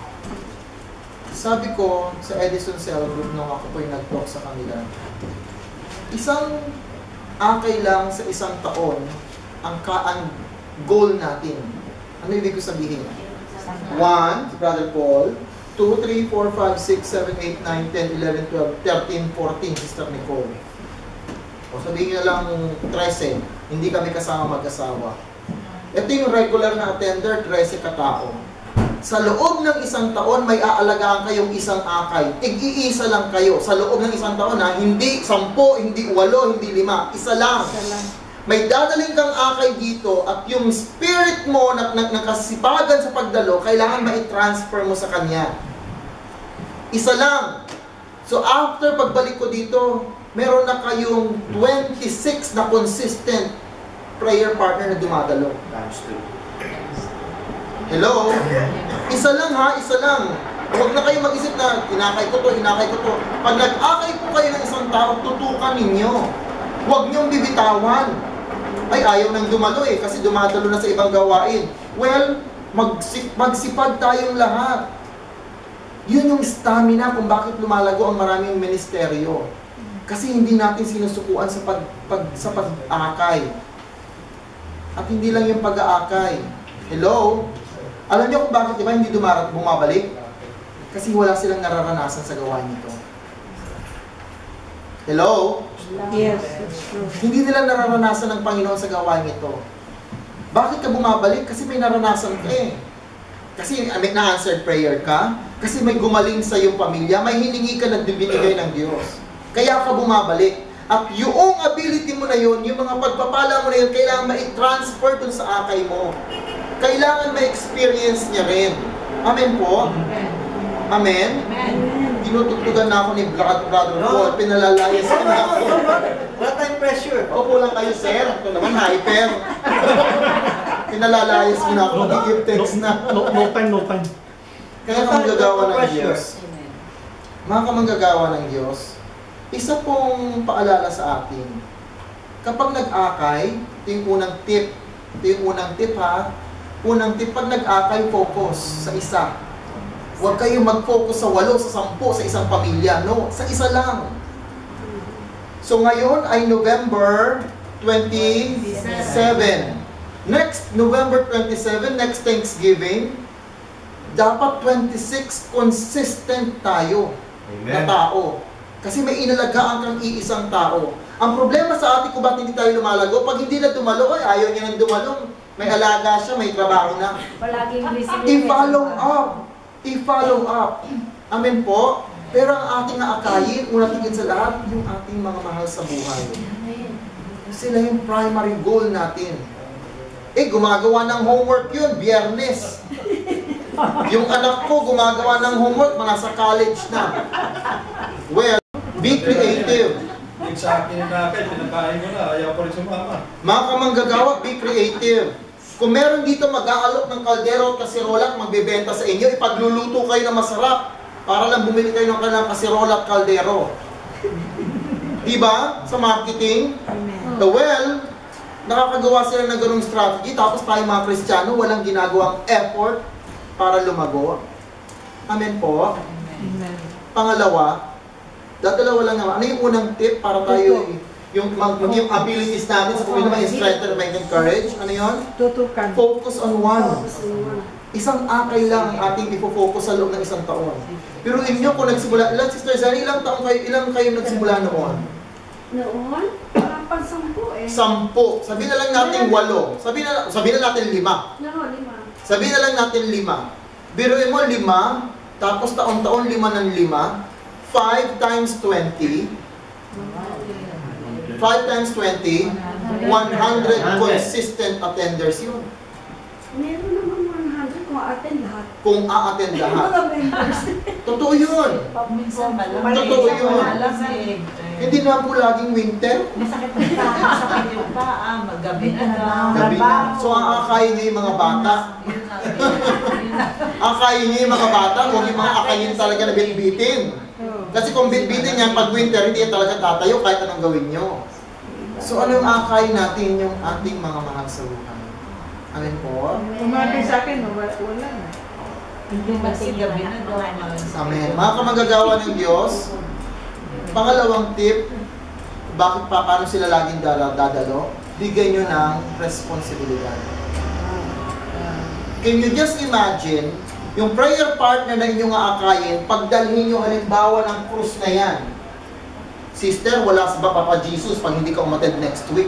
Sabi ko sa Edison Cell Group nung ako po'y nag-talk sa kanila, isang akay lang sa isang taon ang, ka, ang goal natin. Ano ibig ko sabihin? One, si Brother Paul. two, three, four, five, six, seven, eight, nine, ten, eleven, twelve, thirteen, fourteen, Sister Nicole. O sabihin nyo lang thirteen, hindi kami kasama mag-asawa. Ito yung regular na attender, thirteen katao. Sa loob ng isang taon, may aalagaan kayong isang akay. Tig-iisa lang kayo. Sa loob ng isang taon, ha? Hindi sampo, hindi walo, hindi lima. Isa lang. Isa lang. May dadaling kang akay dito at yung spirit mo na, na nakasipagan sa pagdalo, kailangan ma-transfer mo sa kanya. Isa lang. So after pagbalik ko dito, meron na kayong twenty-six na consistent prayer partner na dumadalo. Times two. Hello? Isa lang ha, isa lang. Huwag na kayo mag-isip na, inakay ko to, inakay ko to. Pag nag-akay po kayo ng isang tao, tutukan ninyo. Huwag niyong bibitawan. Ay, ayaw nang dumalo eh, kasi dumadalo na sa ibang gawain. Well, magsip magsipag tayong lahat. Yun yung stamina kung bakit lumalago ang maraming ministeryo. Kasi hindi natin sinusukuan sa pag, pag sa pag-aakay. At hindi lang yung pag-aakay. Hello? Alam niyo kung bakit, di ba, hindi dumarat, bumabalik? Kasi wala silang nararanasan sa gawain nito. Hello? Yes, that's true. Hindi nila nararanasan ng Panginoon sa gawain ito. Bakit ka bumabalik? Kasi may naranasan ka eh. Kasi may na-answered prayer ka. Kasi may gumaling sa iyong pamilya. May hiningi ka na binigay ng Diyos. Kaya ka bumabalik. At yung ability mo na yun, yung mga pagpapala mo na yun, kailangan ma-transfer dun sa akay mo. Kailangan ma-experience niya rin. Amen po? Amen? Amen. Tinutugtugan na ako ni Brother Paul. Pinalalayas ka na ako. Wala tayong pressure. Opo lang kayo, sir. Ito naman, hyper. Pinalalayas mo na ako. Nag-give text na. No, no time, no time. Kaya kamanggagawa ng Pressure. Diyos. Mga kamanggagawa ng Diyos, isa pong paalala sa atin, kapag nag-akay, ito yung unang tip. Ito yung unang tip ha. Unang tip, pag nag-akay, focus sa isa. Huwag kayong mag-focus sa walo, sa sampu, sa isang pamilya. No, sa isa lang. So ngayon ay November twenty-seven. Next, November twenty-seven, next Thanksgiving, dapat twenty-six consistent tayo na Amen. tao. Kasi may inalagaan kang iisang tao. Ang problema sa atin kung bakit hindi tayo lumalago, pag hindi na dumalo, ay ayaw niya nang dumalo. May alaga siya, may trabaho na. Palaging busy. I-follow up. I-follow up. Amen po. Pero ang ating aakayin, una tingin sa lahat, yung ating mga mahal sa buhay. Sila yung primary goal natin. Eh, gumagawa ng homework yun, biyernes. Yung anak ko, gumagawa ng homework, mga sa college na. Well, be creative. Yung sa akin na kayo, pinakain mo na, ayaw ko rin sumama. Mga kamanggagawa, be creative. Kung meron dito mag-aalok ng kaldero at kasirola at magbebenta sa inyo, ipagluluto kayo na masarap para lang bumili kayo ng kanilang kasirola at kaldero. Diba? Sa marketing. The well, nakakagawa sila ng ganung strategy, tapos tayo mga Kristiyano, walang ginagawang effort para lumago. Amen po. Amen. Pangalawa, dadalawa lang naman. Ano yung unang tip para tayo, yung, mag, yung abilities natin sa pumili ng strength and courage? Ano yun? Tutukan. Focus on one. Isang akay lang ang ating ipofocus sa loob ng isang taon. Pero inyo, kung nagsimula, ilang Sister Zani, ilang taon kayo, ilang kayo nagsimula noon? Noon, parang pansampu eh. Sampo. Sabi na lang natin walo. Sabi na, sabi na natin lima. No, lima. Sabi na lang natin lima. Biruin mo lima, tapos taon-taon lima ng lima. five times twenty. five times twenty. one hundred consistent attenders yun. Meron naman one hundred kung attend lahat. Kung a-attend lahat. Mga members. Totoo yun. Totoo yun. Hindi na po laging winter. Masakit ang paa, masakit yung paa, magabi na daw. Gabi na. So ang akayin niyo yung mga bata. Akayin niyo yung mga bata, huwag yung mga akayin talaga na bitbitin. Kasi kung bitbitin yan, pag winter, hindi yan talaga tatayo kahit anong gawin nyo. So ano yung akayin natin, yung ating mga mahal sa buhay? Amen po? Umagay sa akin, wala, wala na. Hindi Gabi na daw. Amen. Mga kamagagawa ng Diyos, pangalawang tip, bakit pa, paano sila laging dadalo? Bigyan nyo ng responsibilidad. Can you just imagine, yung prayer partner na inyong aakayin, pagdalhin nyo halimbawa ng krus na yan. Sister, wala sa Papa Jesus pag hindi ka umattend next week.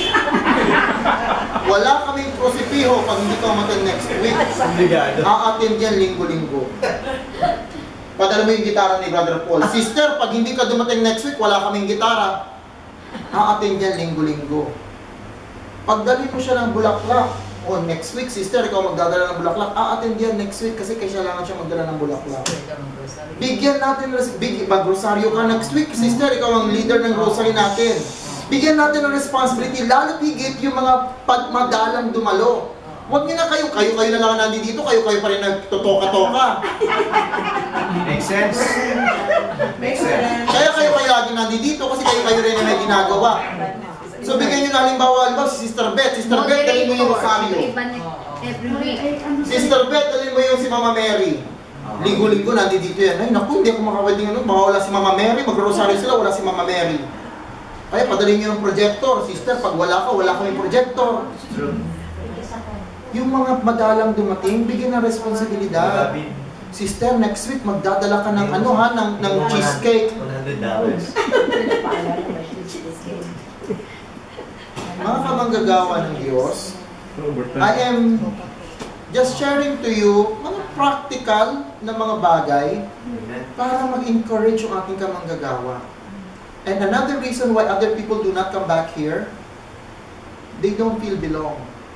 Wala kaming krusipiho pag hindi ka umattend next week. A-attend yan linggo-linggo. Padala mo yung gitara ni Brother Paul. Sister, pag hindi ka dumating next week, wala kaming gitara. A-attend yan linggo-linggo. Pagdali mo siya ng bulaklak, o oh, next week, sister, ikaw magdadala ng bulaklak, a-attend yan next week kasi kailangan siya magdala ng bulaklak. Bigyan natin, big, mag-rosaryo ka next week, sister, ikaw ang leader ng grocery natin. Bigyan natin ng responsibility, lalo higit yung mga pagmadalang dumalo. Huwag niyo na kayo, kayo-kayo na lang nandito, kayo-kayo pa rin nagtotoka-toka. Makes sense. Makes sense. Kaya kayo-kayo lagi nandito kasi kayo-kayo rin na may ginagawa. So bigyan nyo na halimbawa, halimbawa si Sister Beth. Sister Beth, dalhin mo yung rosaryo. Every week. Sister Beth, dalhin mo yung si Mama Mary. Linggo-linggo, nandito yan. Ay, naku, hindi ako makawelding ano. Baka wala si Mama Mary, mag-rosary sila, wala si Mama Mary. Ay, padalhin niyo ng projector. Sister, pag wala ka, wala kami projector. Yung mga madalang dumating, bigyan ng responsibilidad. Sister, next week, magdadala ka ng ano ha, ng, ng cheesecake. one hundred dollars. Mga kamanggagawa ng Diyos, I am just sharing to you mga practical na mga bagay para mag-encourage yung ating kamanggagawa. And another reason why other people do not come back here, they don't feel belong.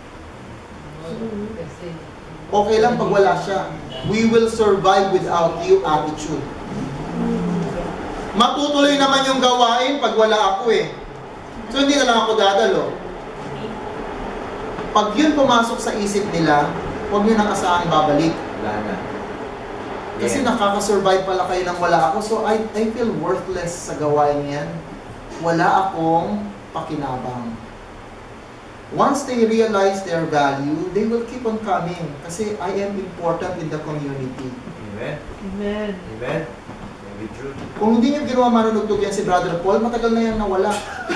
Okay lang pag wala siya. We will survive without you attitude. Matutuloy naman yung gawain pag wala ako eh. So hindi na lang ako dadalo. Pag yun pumasok sa isip nila, huwag nyo nang asahang babalik. Wala na. Kasi nakaka-survive pala kayo nang wala ako. So I, I feel worthless sa gawain yan. Wala akong pakinabang. Once they realize their value, they will keep on coming. Kasi I am important in the community. Amen. Amen. Amen. Very true. Kung hindi nyo ginawa manunugtog yan si Brother Paul, matagal na yan nawala.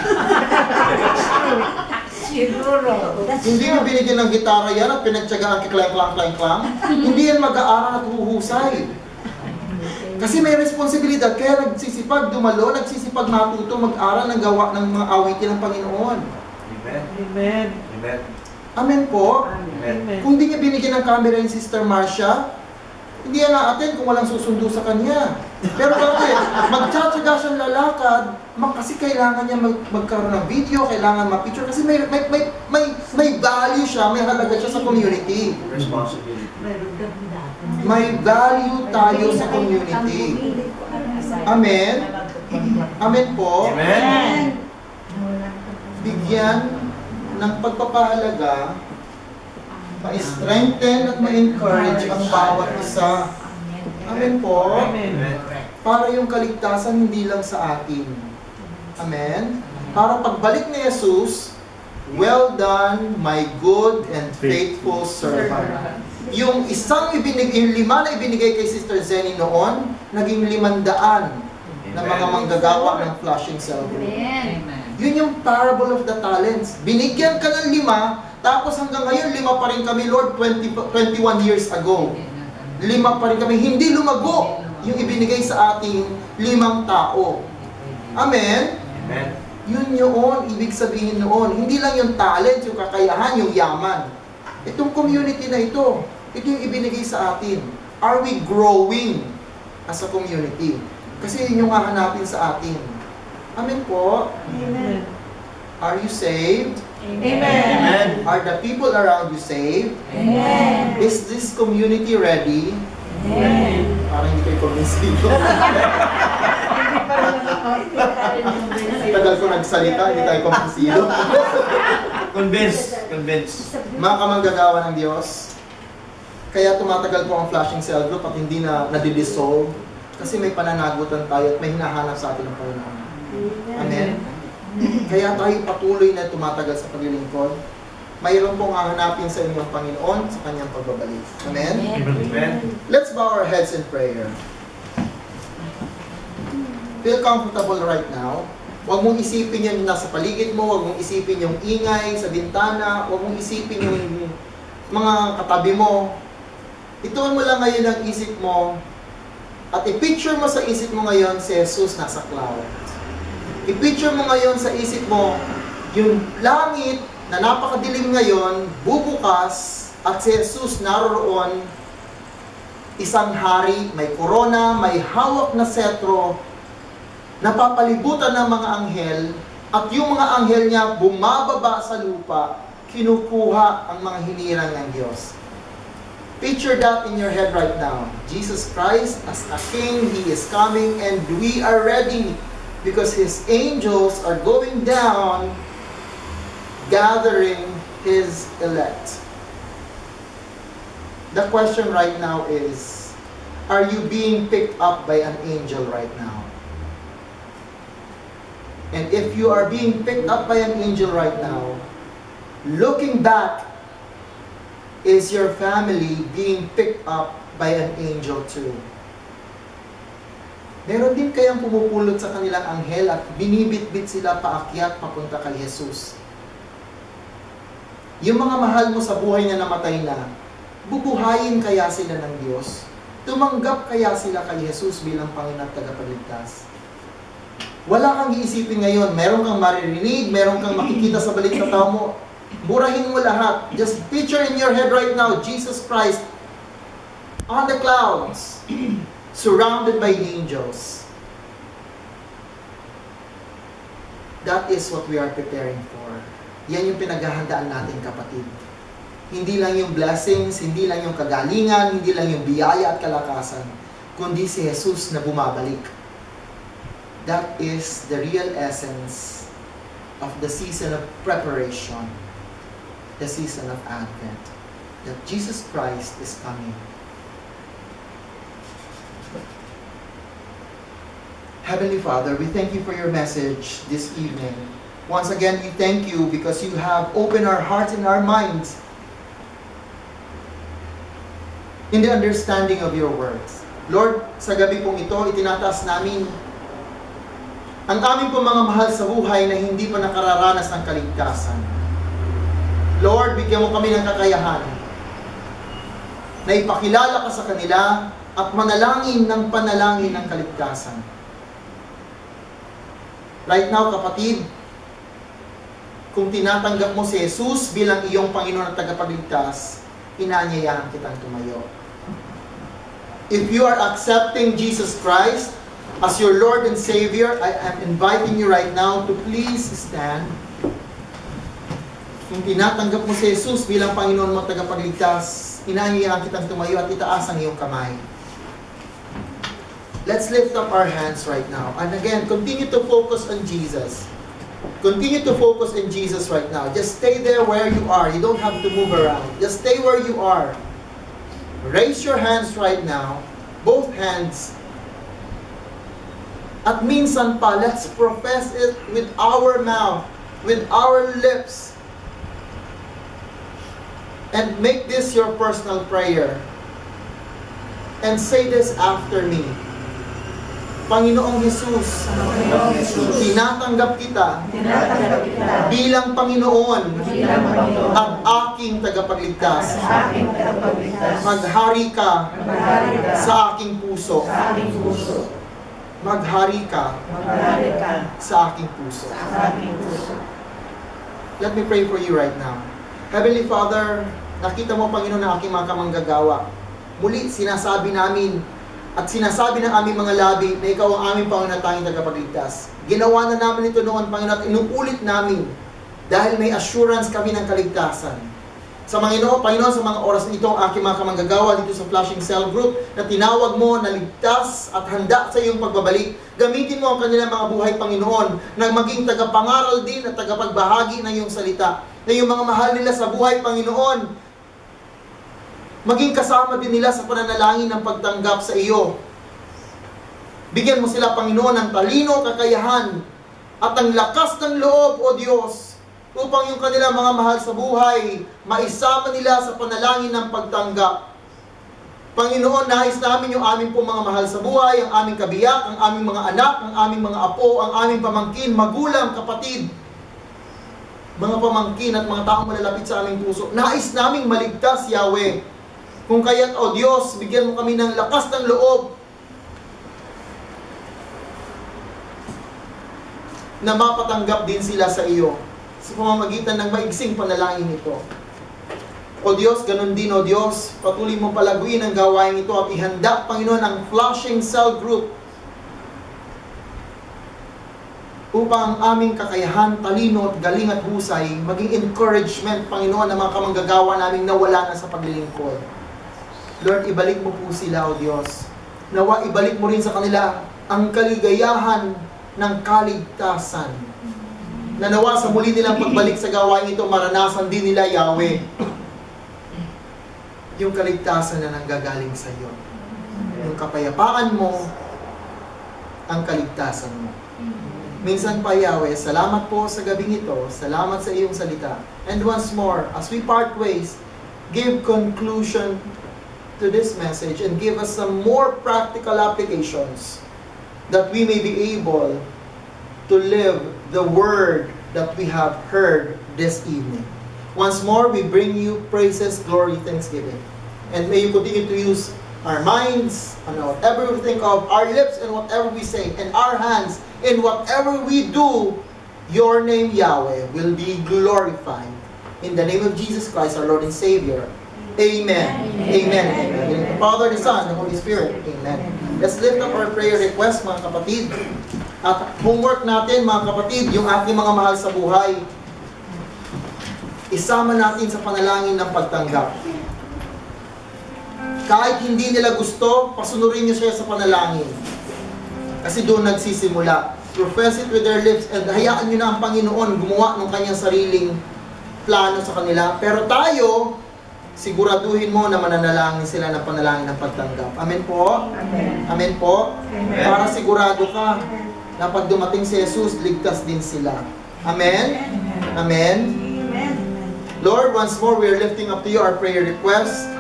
Siguro. Hindi nyo binigyan ng gitara yan at pinagtsagaan kiklang-klang-klang-klang, hindi yan mag-aaral at huhusay. Kasi may responsibilidad, kaya nagsisipag dumalo, nagsisipag matuto, mag-aral ng gawa ng mga awitin ng Panginoon. Amen. Amen. Amen. Amen po. Amen. Kung hindi niya binigyan ng camera yung Sister Marcia, hindi yan na-attend kung walang susundo sa kanya. Pero bakit? Magtsatsaga siyang lalakad, mag- kasi kailangan niya mag magkaroon ng video, kailangan ma-picture, kasi may, may, may, may, may value siya, may halaga siya sa community. Responsibility. May value tayo sa community. Amen? Amen po? Amen. Bigyan ng pagpapahalaga, ma-strengthen at ma-encourage ang bawat isa. Amen po? Amen. Para yung kaligtasan hindi lang sa atin. Amen? Para pagbalik ni Jesus, well done, my good and faithful servant. Yung isang ibinigay, yung lima na ibinigay kay Sister Zenny noon, naging limandaan na mga manggagawa ng Flushing Cell. Yun yung parable of the talents. Binigyan ka ng lima, tapos hanggang ngayon, lima pa rin kami, Lord, twenty, twenty-one years ago. Lima pa rin kami. Hindi lumago yung ibinigay sa ating limang tao. Amen? Amen. Yun yun, ibig sabihin noon. Hindi lang yung talent, yung kakayahan, yung yaman. Itong community na ito, ito yung ibinigay sa atin. Are we growing as a community? Kasi yun yung hahanapin sa atin. Amen po? Amen. Are you saved? Amen. Amen. Are the people around you saved? Amen. Is this community ready? Amen. Parang hindi kayo convinced. Tagal ko nagsalita, hindi tayo kumpusido. Convince. Convince. Mga kamanggagawa ng Diyos, kaya tumatagal po ang flashing cell group at hindi na nadidissolve kasi may pananagutan tayo at may hinahanap sa atin ng Panginoon. Amen? Kaya tayo patuloy na tumatagal sa paglilingkod. Mayroon pong hahanapin sa inyong Panginoon sa kanyang pagbabalik. Amen? Amen. Let's bow our heads in prayer. Feel comfortable right now. Huwag mong isipin yung nasa paligid mo, huwag mong isipin yung ingay sa bintana, huwag mong isipin yung mga katabi mo. Ituon mo lang ngayon ang isip mo at i-picture mo sa isip mo ngayon si Jesus nasa cloud. I-picture mo ngayon sa isip mo yung langit na napakadilim ngayon, bubukas, at si Jesus naroroon, isang hari, may korona, may hawak na setro, napapalibutan ng mga anghel, at yung mga anghel niya bumababa sa lupa, kinukuha ang mga hinirang ng Diyos. Picture that in your head right now. Jesus Christ as a King, He is coming, and we are ready because His angels are going down, gathering His elect. The question right now is, are you being picked up by an angel right now? And if you are being picked up by an angel right now, looking back is your family being picked up by an angel too? Meron din kayang pumupulot sa kanilang anghel at binibit-bit sila paakyat papunta kay Jesus? Yung mga mahal mo sa buhay na namatay na, bubuhayin kaya sila ng Diyos? Tumanggap kaya sila kay Jesus bilang Panginoon at Tagapagligtas? Wala kang iisipin ngayon, meron kang maririnig, meron kang makikita sa balik na tao mo, burahin mo lahat. Just picture in your head right now, Jesus Christ on the clouds, surrounded by angels. That is what we are preparing for. Yan yung pinaghahandaan natin, kapatid. Hindi lang yung blessings, hindi lang yung kagalingan, hindi lang yung biyaya at kalakasan, kundi si Jesus na bumabalik. That is the real essence of the season of preparation, the season of Advent, that Jesus Christ is coming. Heavenly Father, we thank you for your message this evening. Once again, we thank you because you have opened our hearts and our minds in the understanding of your words. Lord, sa gabi pong ito, itinataas namin ang aming pong mga mahal sa buhay na hindi pa nakararanas ng kaligtasan. Lord, bigyan mo kami ng kakayahan na ipakilala ka sa kanila at manalangin ng panalangin ng kaligtasan. Right now, kapatid, kung tinatanggap mo si Jesus bilang iyong Panginoon at Tagapagligtas, inaanyayahan kitang tumayo. If you are accepting Jesus Christ as your Lord and Savior, I am inviting you right now to please stand. Kung tinatanggap mo si Jesus bilang Panginoon mo at Tagapagligtas, inaanyayahan kitang tumayo at itaas ang iyong kamay. Let's lift up our hands right now. And again, continue to focus on Jesus. Continue to focus in Jesus right now. Just stay there where you are. You don't have to move around. Just stay where you are. Raise your hands right now. Both hands. At minsan pa, let's profess it with our mouth, with our lips. And make this your personal prayer. And say this after me. Panginoong Jesus, Panginoong Jesus, tinatanggap kita, tinatanggap kita bilang Panginoon, bilang Panginoon at aking tagapagligtas. sa aking tagapagligtas. Maghari ka Maghari ka sa aking puso. sa aking puso. Maghari ka Maghari ka sa aking puso. sa aking puso. Let me pray for you right now. Heavenly Father, nakita mo, Panginoon, na aking mga kamanggagawa. Muli, sinasabi namin at sinasabi ng aming mga labi na ikaw ang aming Panginoon at tanging tagapagligtas. Ginawa na namin ito noon, Panginoon, at inuulit namin dahil may assurance kami ng kaligtasan. Sa Panginoon, Panginoon, sa mga oras na ito, ang aking mga kamanggagawa dito sa Flashing Cell Group na tinawag mo na ligtas at handa sa iyong pagbabalik. Gamitin mo ang kanilang mga buhay, Panginoon, na maging tagapangaral din at tagapagbahagi ng iyong salita. Na yung mga mahal nila sa buhay, Panginoon, maging kasama din nila sa pananalangin ng pagtanggap sa iyo. Bigyan mo sila, Panginoon, ng talino, kakayahan, at ang lakas ng loob, O Diyos, upang yung kanilang mga mahal sa buhay, maisama nila sa panalangin ng pagtanggap. Panginoon, nais namin yung aming pong mga mahal sa buhay, ang aming kabiyak, ang aming mga anak, ang aming mga apo, ang aming pamangkin, magulang, kapatid, mga pamangkin at mga taong malalapit sa aming puso. Nais naming maligtas, Yahweh. Kung kaya't, O Diyos, bigyan mo kami ng lakas ng loob na mapatanggap din sila sa iyo sa pamamagitan ng maigsing panalangin ito. O Diyos, ganun din, O Diyos, patuloy mo palaguin ang gawain ito at ihanda, Panginoon, ang Flashing Cell Group upang ang aming kakayahan, talino at galing at husay maging encouragement, Panginoon, ng mga kamanggagawa naming nawala na sa paglilingkod. Lord, ibalik mo po sila, O Diyos. Nawa, ibalik mo rin sa kanila ang kaligayahan ng kaligtasan. Na nawa sa muli nilang pagbalik sa gawain ito, maranasan din nila, Yahweh, yung kaligtasan na nanggagaling sa iyo. Yung kapayapaan mo, ang kaligtasan mo. Minsan pa, Yahweh, salamat po sa gabing ito. Salamat sa iyong salita. And once more, as we part ways, give conclusion to this message and give us some more practical applications that we may be able to live the word that we have heard this evening. Once more, we bring you praises, glory, thanksgiving. And may you continue to use our minds, and whatever we think of, our lips and whatever we say, and our hands in whatever we do, your name, Yahweh, will be glorified. In the name of Jesus Christ, our Lord and Savior. Amen. Amen. Amen. Amen. The Father, the Son, the Holy Spirit. Amen. Let's lift up our prayer request, mga kapatid. At homework natin, mga kapatid, yung ating mga mahal sa buhay, isama natin sa panalangin ng pagtanggap. Kahit hindi nila gusto, pasunurin niyo siya sa panalangin. Kasi doon nagsisimula. Profess it with their lips and hayaan niyo na ang Panginoon gumawa ng kanyang sariling plano sa kanila. Pero tayo, siguraduhin mo na mananalangin sila ng panalangin ng pagtanggap. Amen po? Amen. Amen po? Amen. Para sigurado ka na pag dumating si Jesus, ligtas din sila. Amen? Amen? Amen. Lord, once more, we are lifting up to you our prayer request.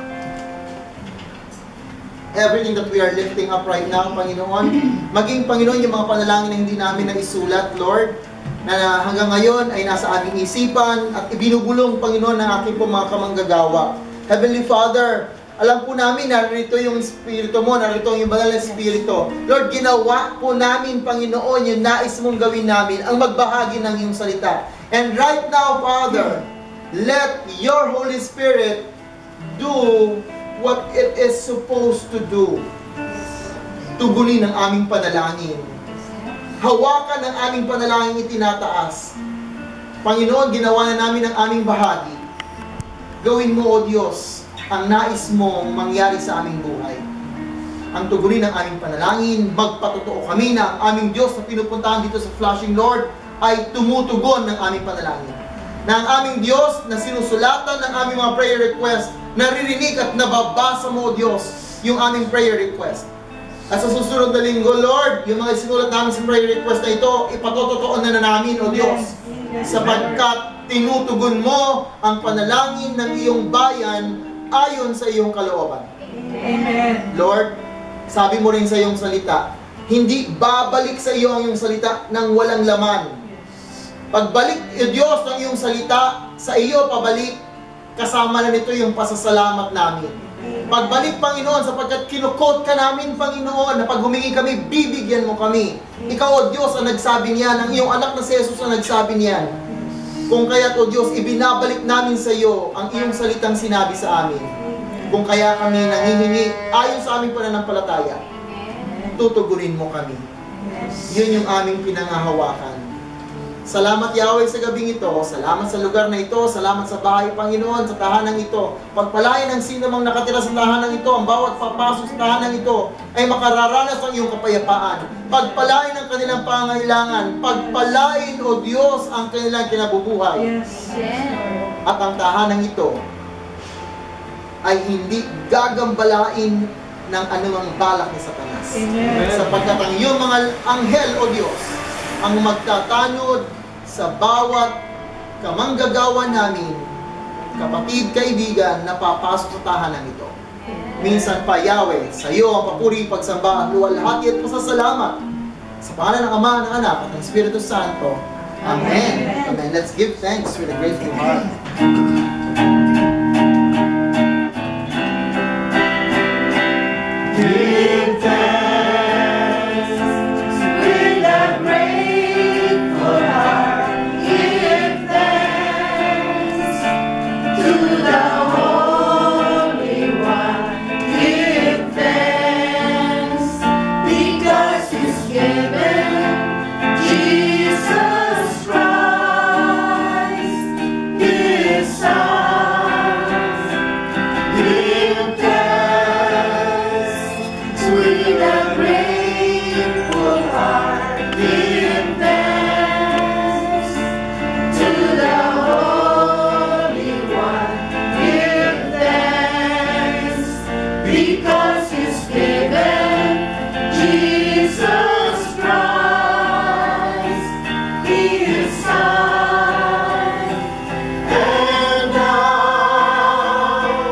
Everything that we are lifting up right now, Panginoon. Maging, Panginoon, yung mga panalangin na hindi namin naisulat, Lord, na hanggang ngayon ay nasa aming isipan at ibinubulong, Panginoon, ng aking po mga kamanggagawa. Heavenly Father, alam po namin, narito yung Espiritu mo, narito yung banal na Espiritu. Lord, ginawa po namin, Panginoon, yung nais mong gawin namin, ang magbahagi ng iyong salita. And right now, Father, let your Holy Spirit do what it is supposed to do. Tugunin ang aming panalangin. Hawakan ang aming panalangin itinataas. Panginoon, ginawa na namin ang aming bahagi. Gawin mo, O Diyos, ang nais mong mangyari sa aming buhay. Ang tugunin ng aming panalangin, magpatotoo kami na ang aming Diyos na pinupuntahan dito sa Flushing, Lord, ay tumutugon ng aming panalangin. Na ang aming Diyos na sinusulatan ng aming mga prayer request, naririnig at nababasa mo, O Diyos, yung aming prayer request. At sa susunod na linggo, Lord, yung mga sinulat namin sa prayer request na ito, ipatotoo na na namin, O Diyos, sapagkat tinutugon mo ang panalangin ng iyong bayan ayon sa iyong kalooban. Amen. Lord, sabi mo rin sa iyong salita, hindi babalik sa iyo ang iyong salita ng walang laman. Pagbalik, O Diyos, ng iyong salita, sa iyo pabalik, kasama na nito yung pasasalamat namin. Pagbalik, Panginoon, sapagkat kinukot ka namin, Panginoon, na pag humingi kami, bibigyan mo kami. Ikaw, O Diyos, ang nagsabi niyan, ang iyong anak na si Jesus ang nagsabi niyan. Kung kaya't, O Diyos, ibinabalik namin sa iyo ang iyong salitang sinabi sa amin. Kung kaya kami nangihingi ayon sa aming pananampalataya, tutugunin mo kami. Yun yung aming pinangahawakan. Salamat, Yahweh, sa gabing ito. Salamat sa lugar na ito. Salamat sa bahay, Panginoon, sa tahanang ito. Pagpalain ang sino mang nakatira sa tahanang ito. Ang bawat papasok sa tahanang ito ay makararanas ng iyong kapayapaan. Pagpalain ang kanilang pangailangan. Pagpalain, O Diyos, ang kanilang kinabubuhay. Yes. At ang tahanang ito ay hindi gagambalain ng anumang balak ni Satanas. Amen. Sapagkat ang iyong mga anghel, O Diyos, ang magtatanod sa bawat kamanggagawa namin, kapatid, kaibigan, na papasok sa tahanan ito. Minsan pa, Yahweh, sa iyo ang papuri, pagsamba, ang luwalhati at pasasalamat. Sa pangalan ng Ama, ng Anak, at ng Espiritu Santo. Amen. Amen. Let's give thanks with a grateful heart. Give thanks with a grateful heart. Give thanks to the Holy One. Give thanks because He's given Jesus Christ, His Son. Give thanks with a grateful heart. Give thanks to the Holy One. Give thanks because He's given Jesus Christ, His Son. And now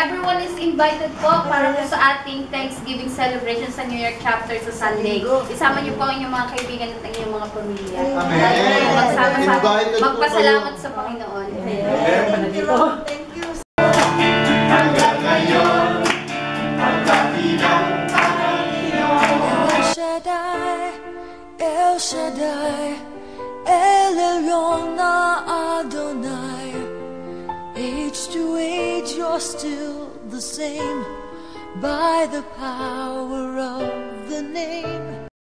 everyone is invited po para po sa ating Thanksgiving celebration sa New York chapter sa Sunday. Isama niyo po ang inyong mga kaibigan at ang inyong mga pamilya. Amen. Magsama-sama, Invited po magpasalamat kayo. sa Panginoon. Thank you, Lord. Thank you. Hanggang ngayon, ang dakilang Panginoon. El Shaddai, El Shaddai, El Elyon Adonai. Age to age, you're still the same by the power of the name.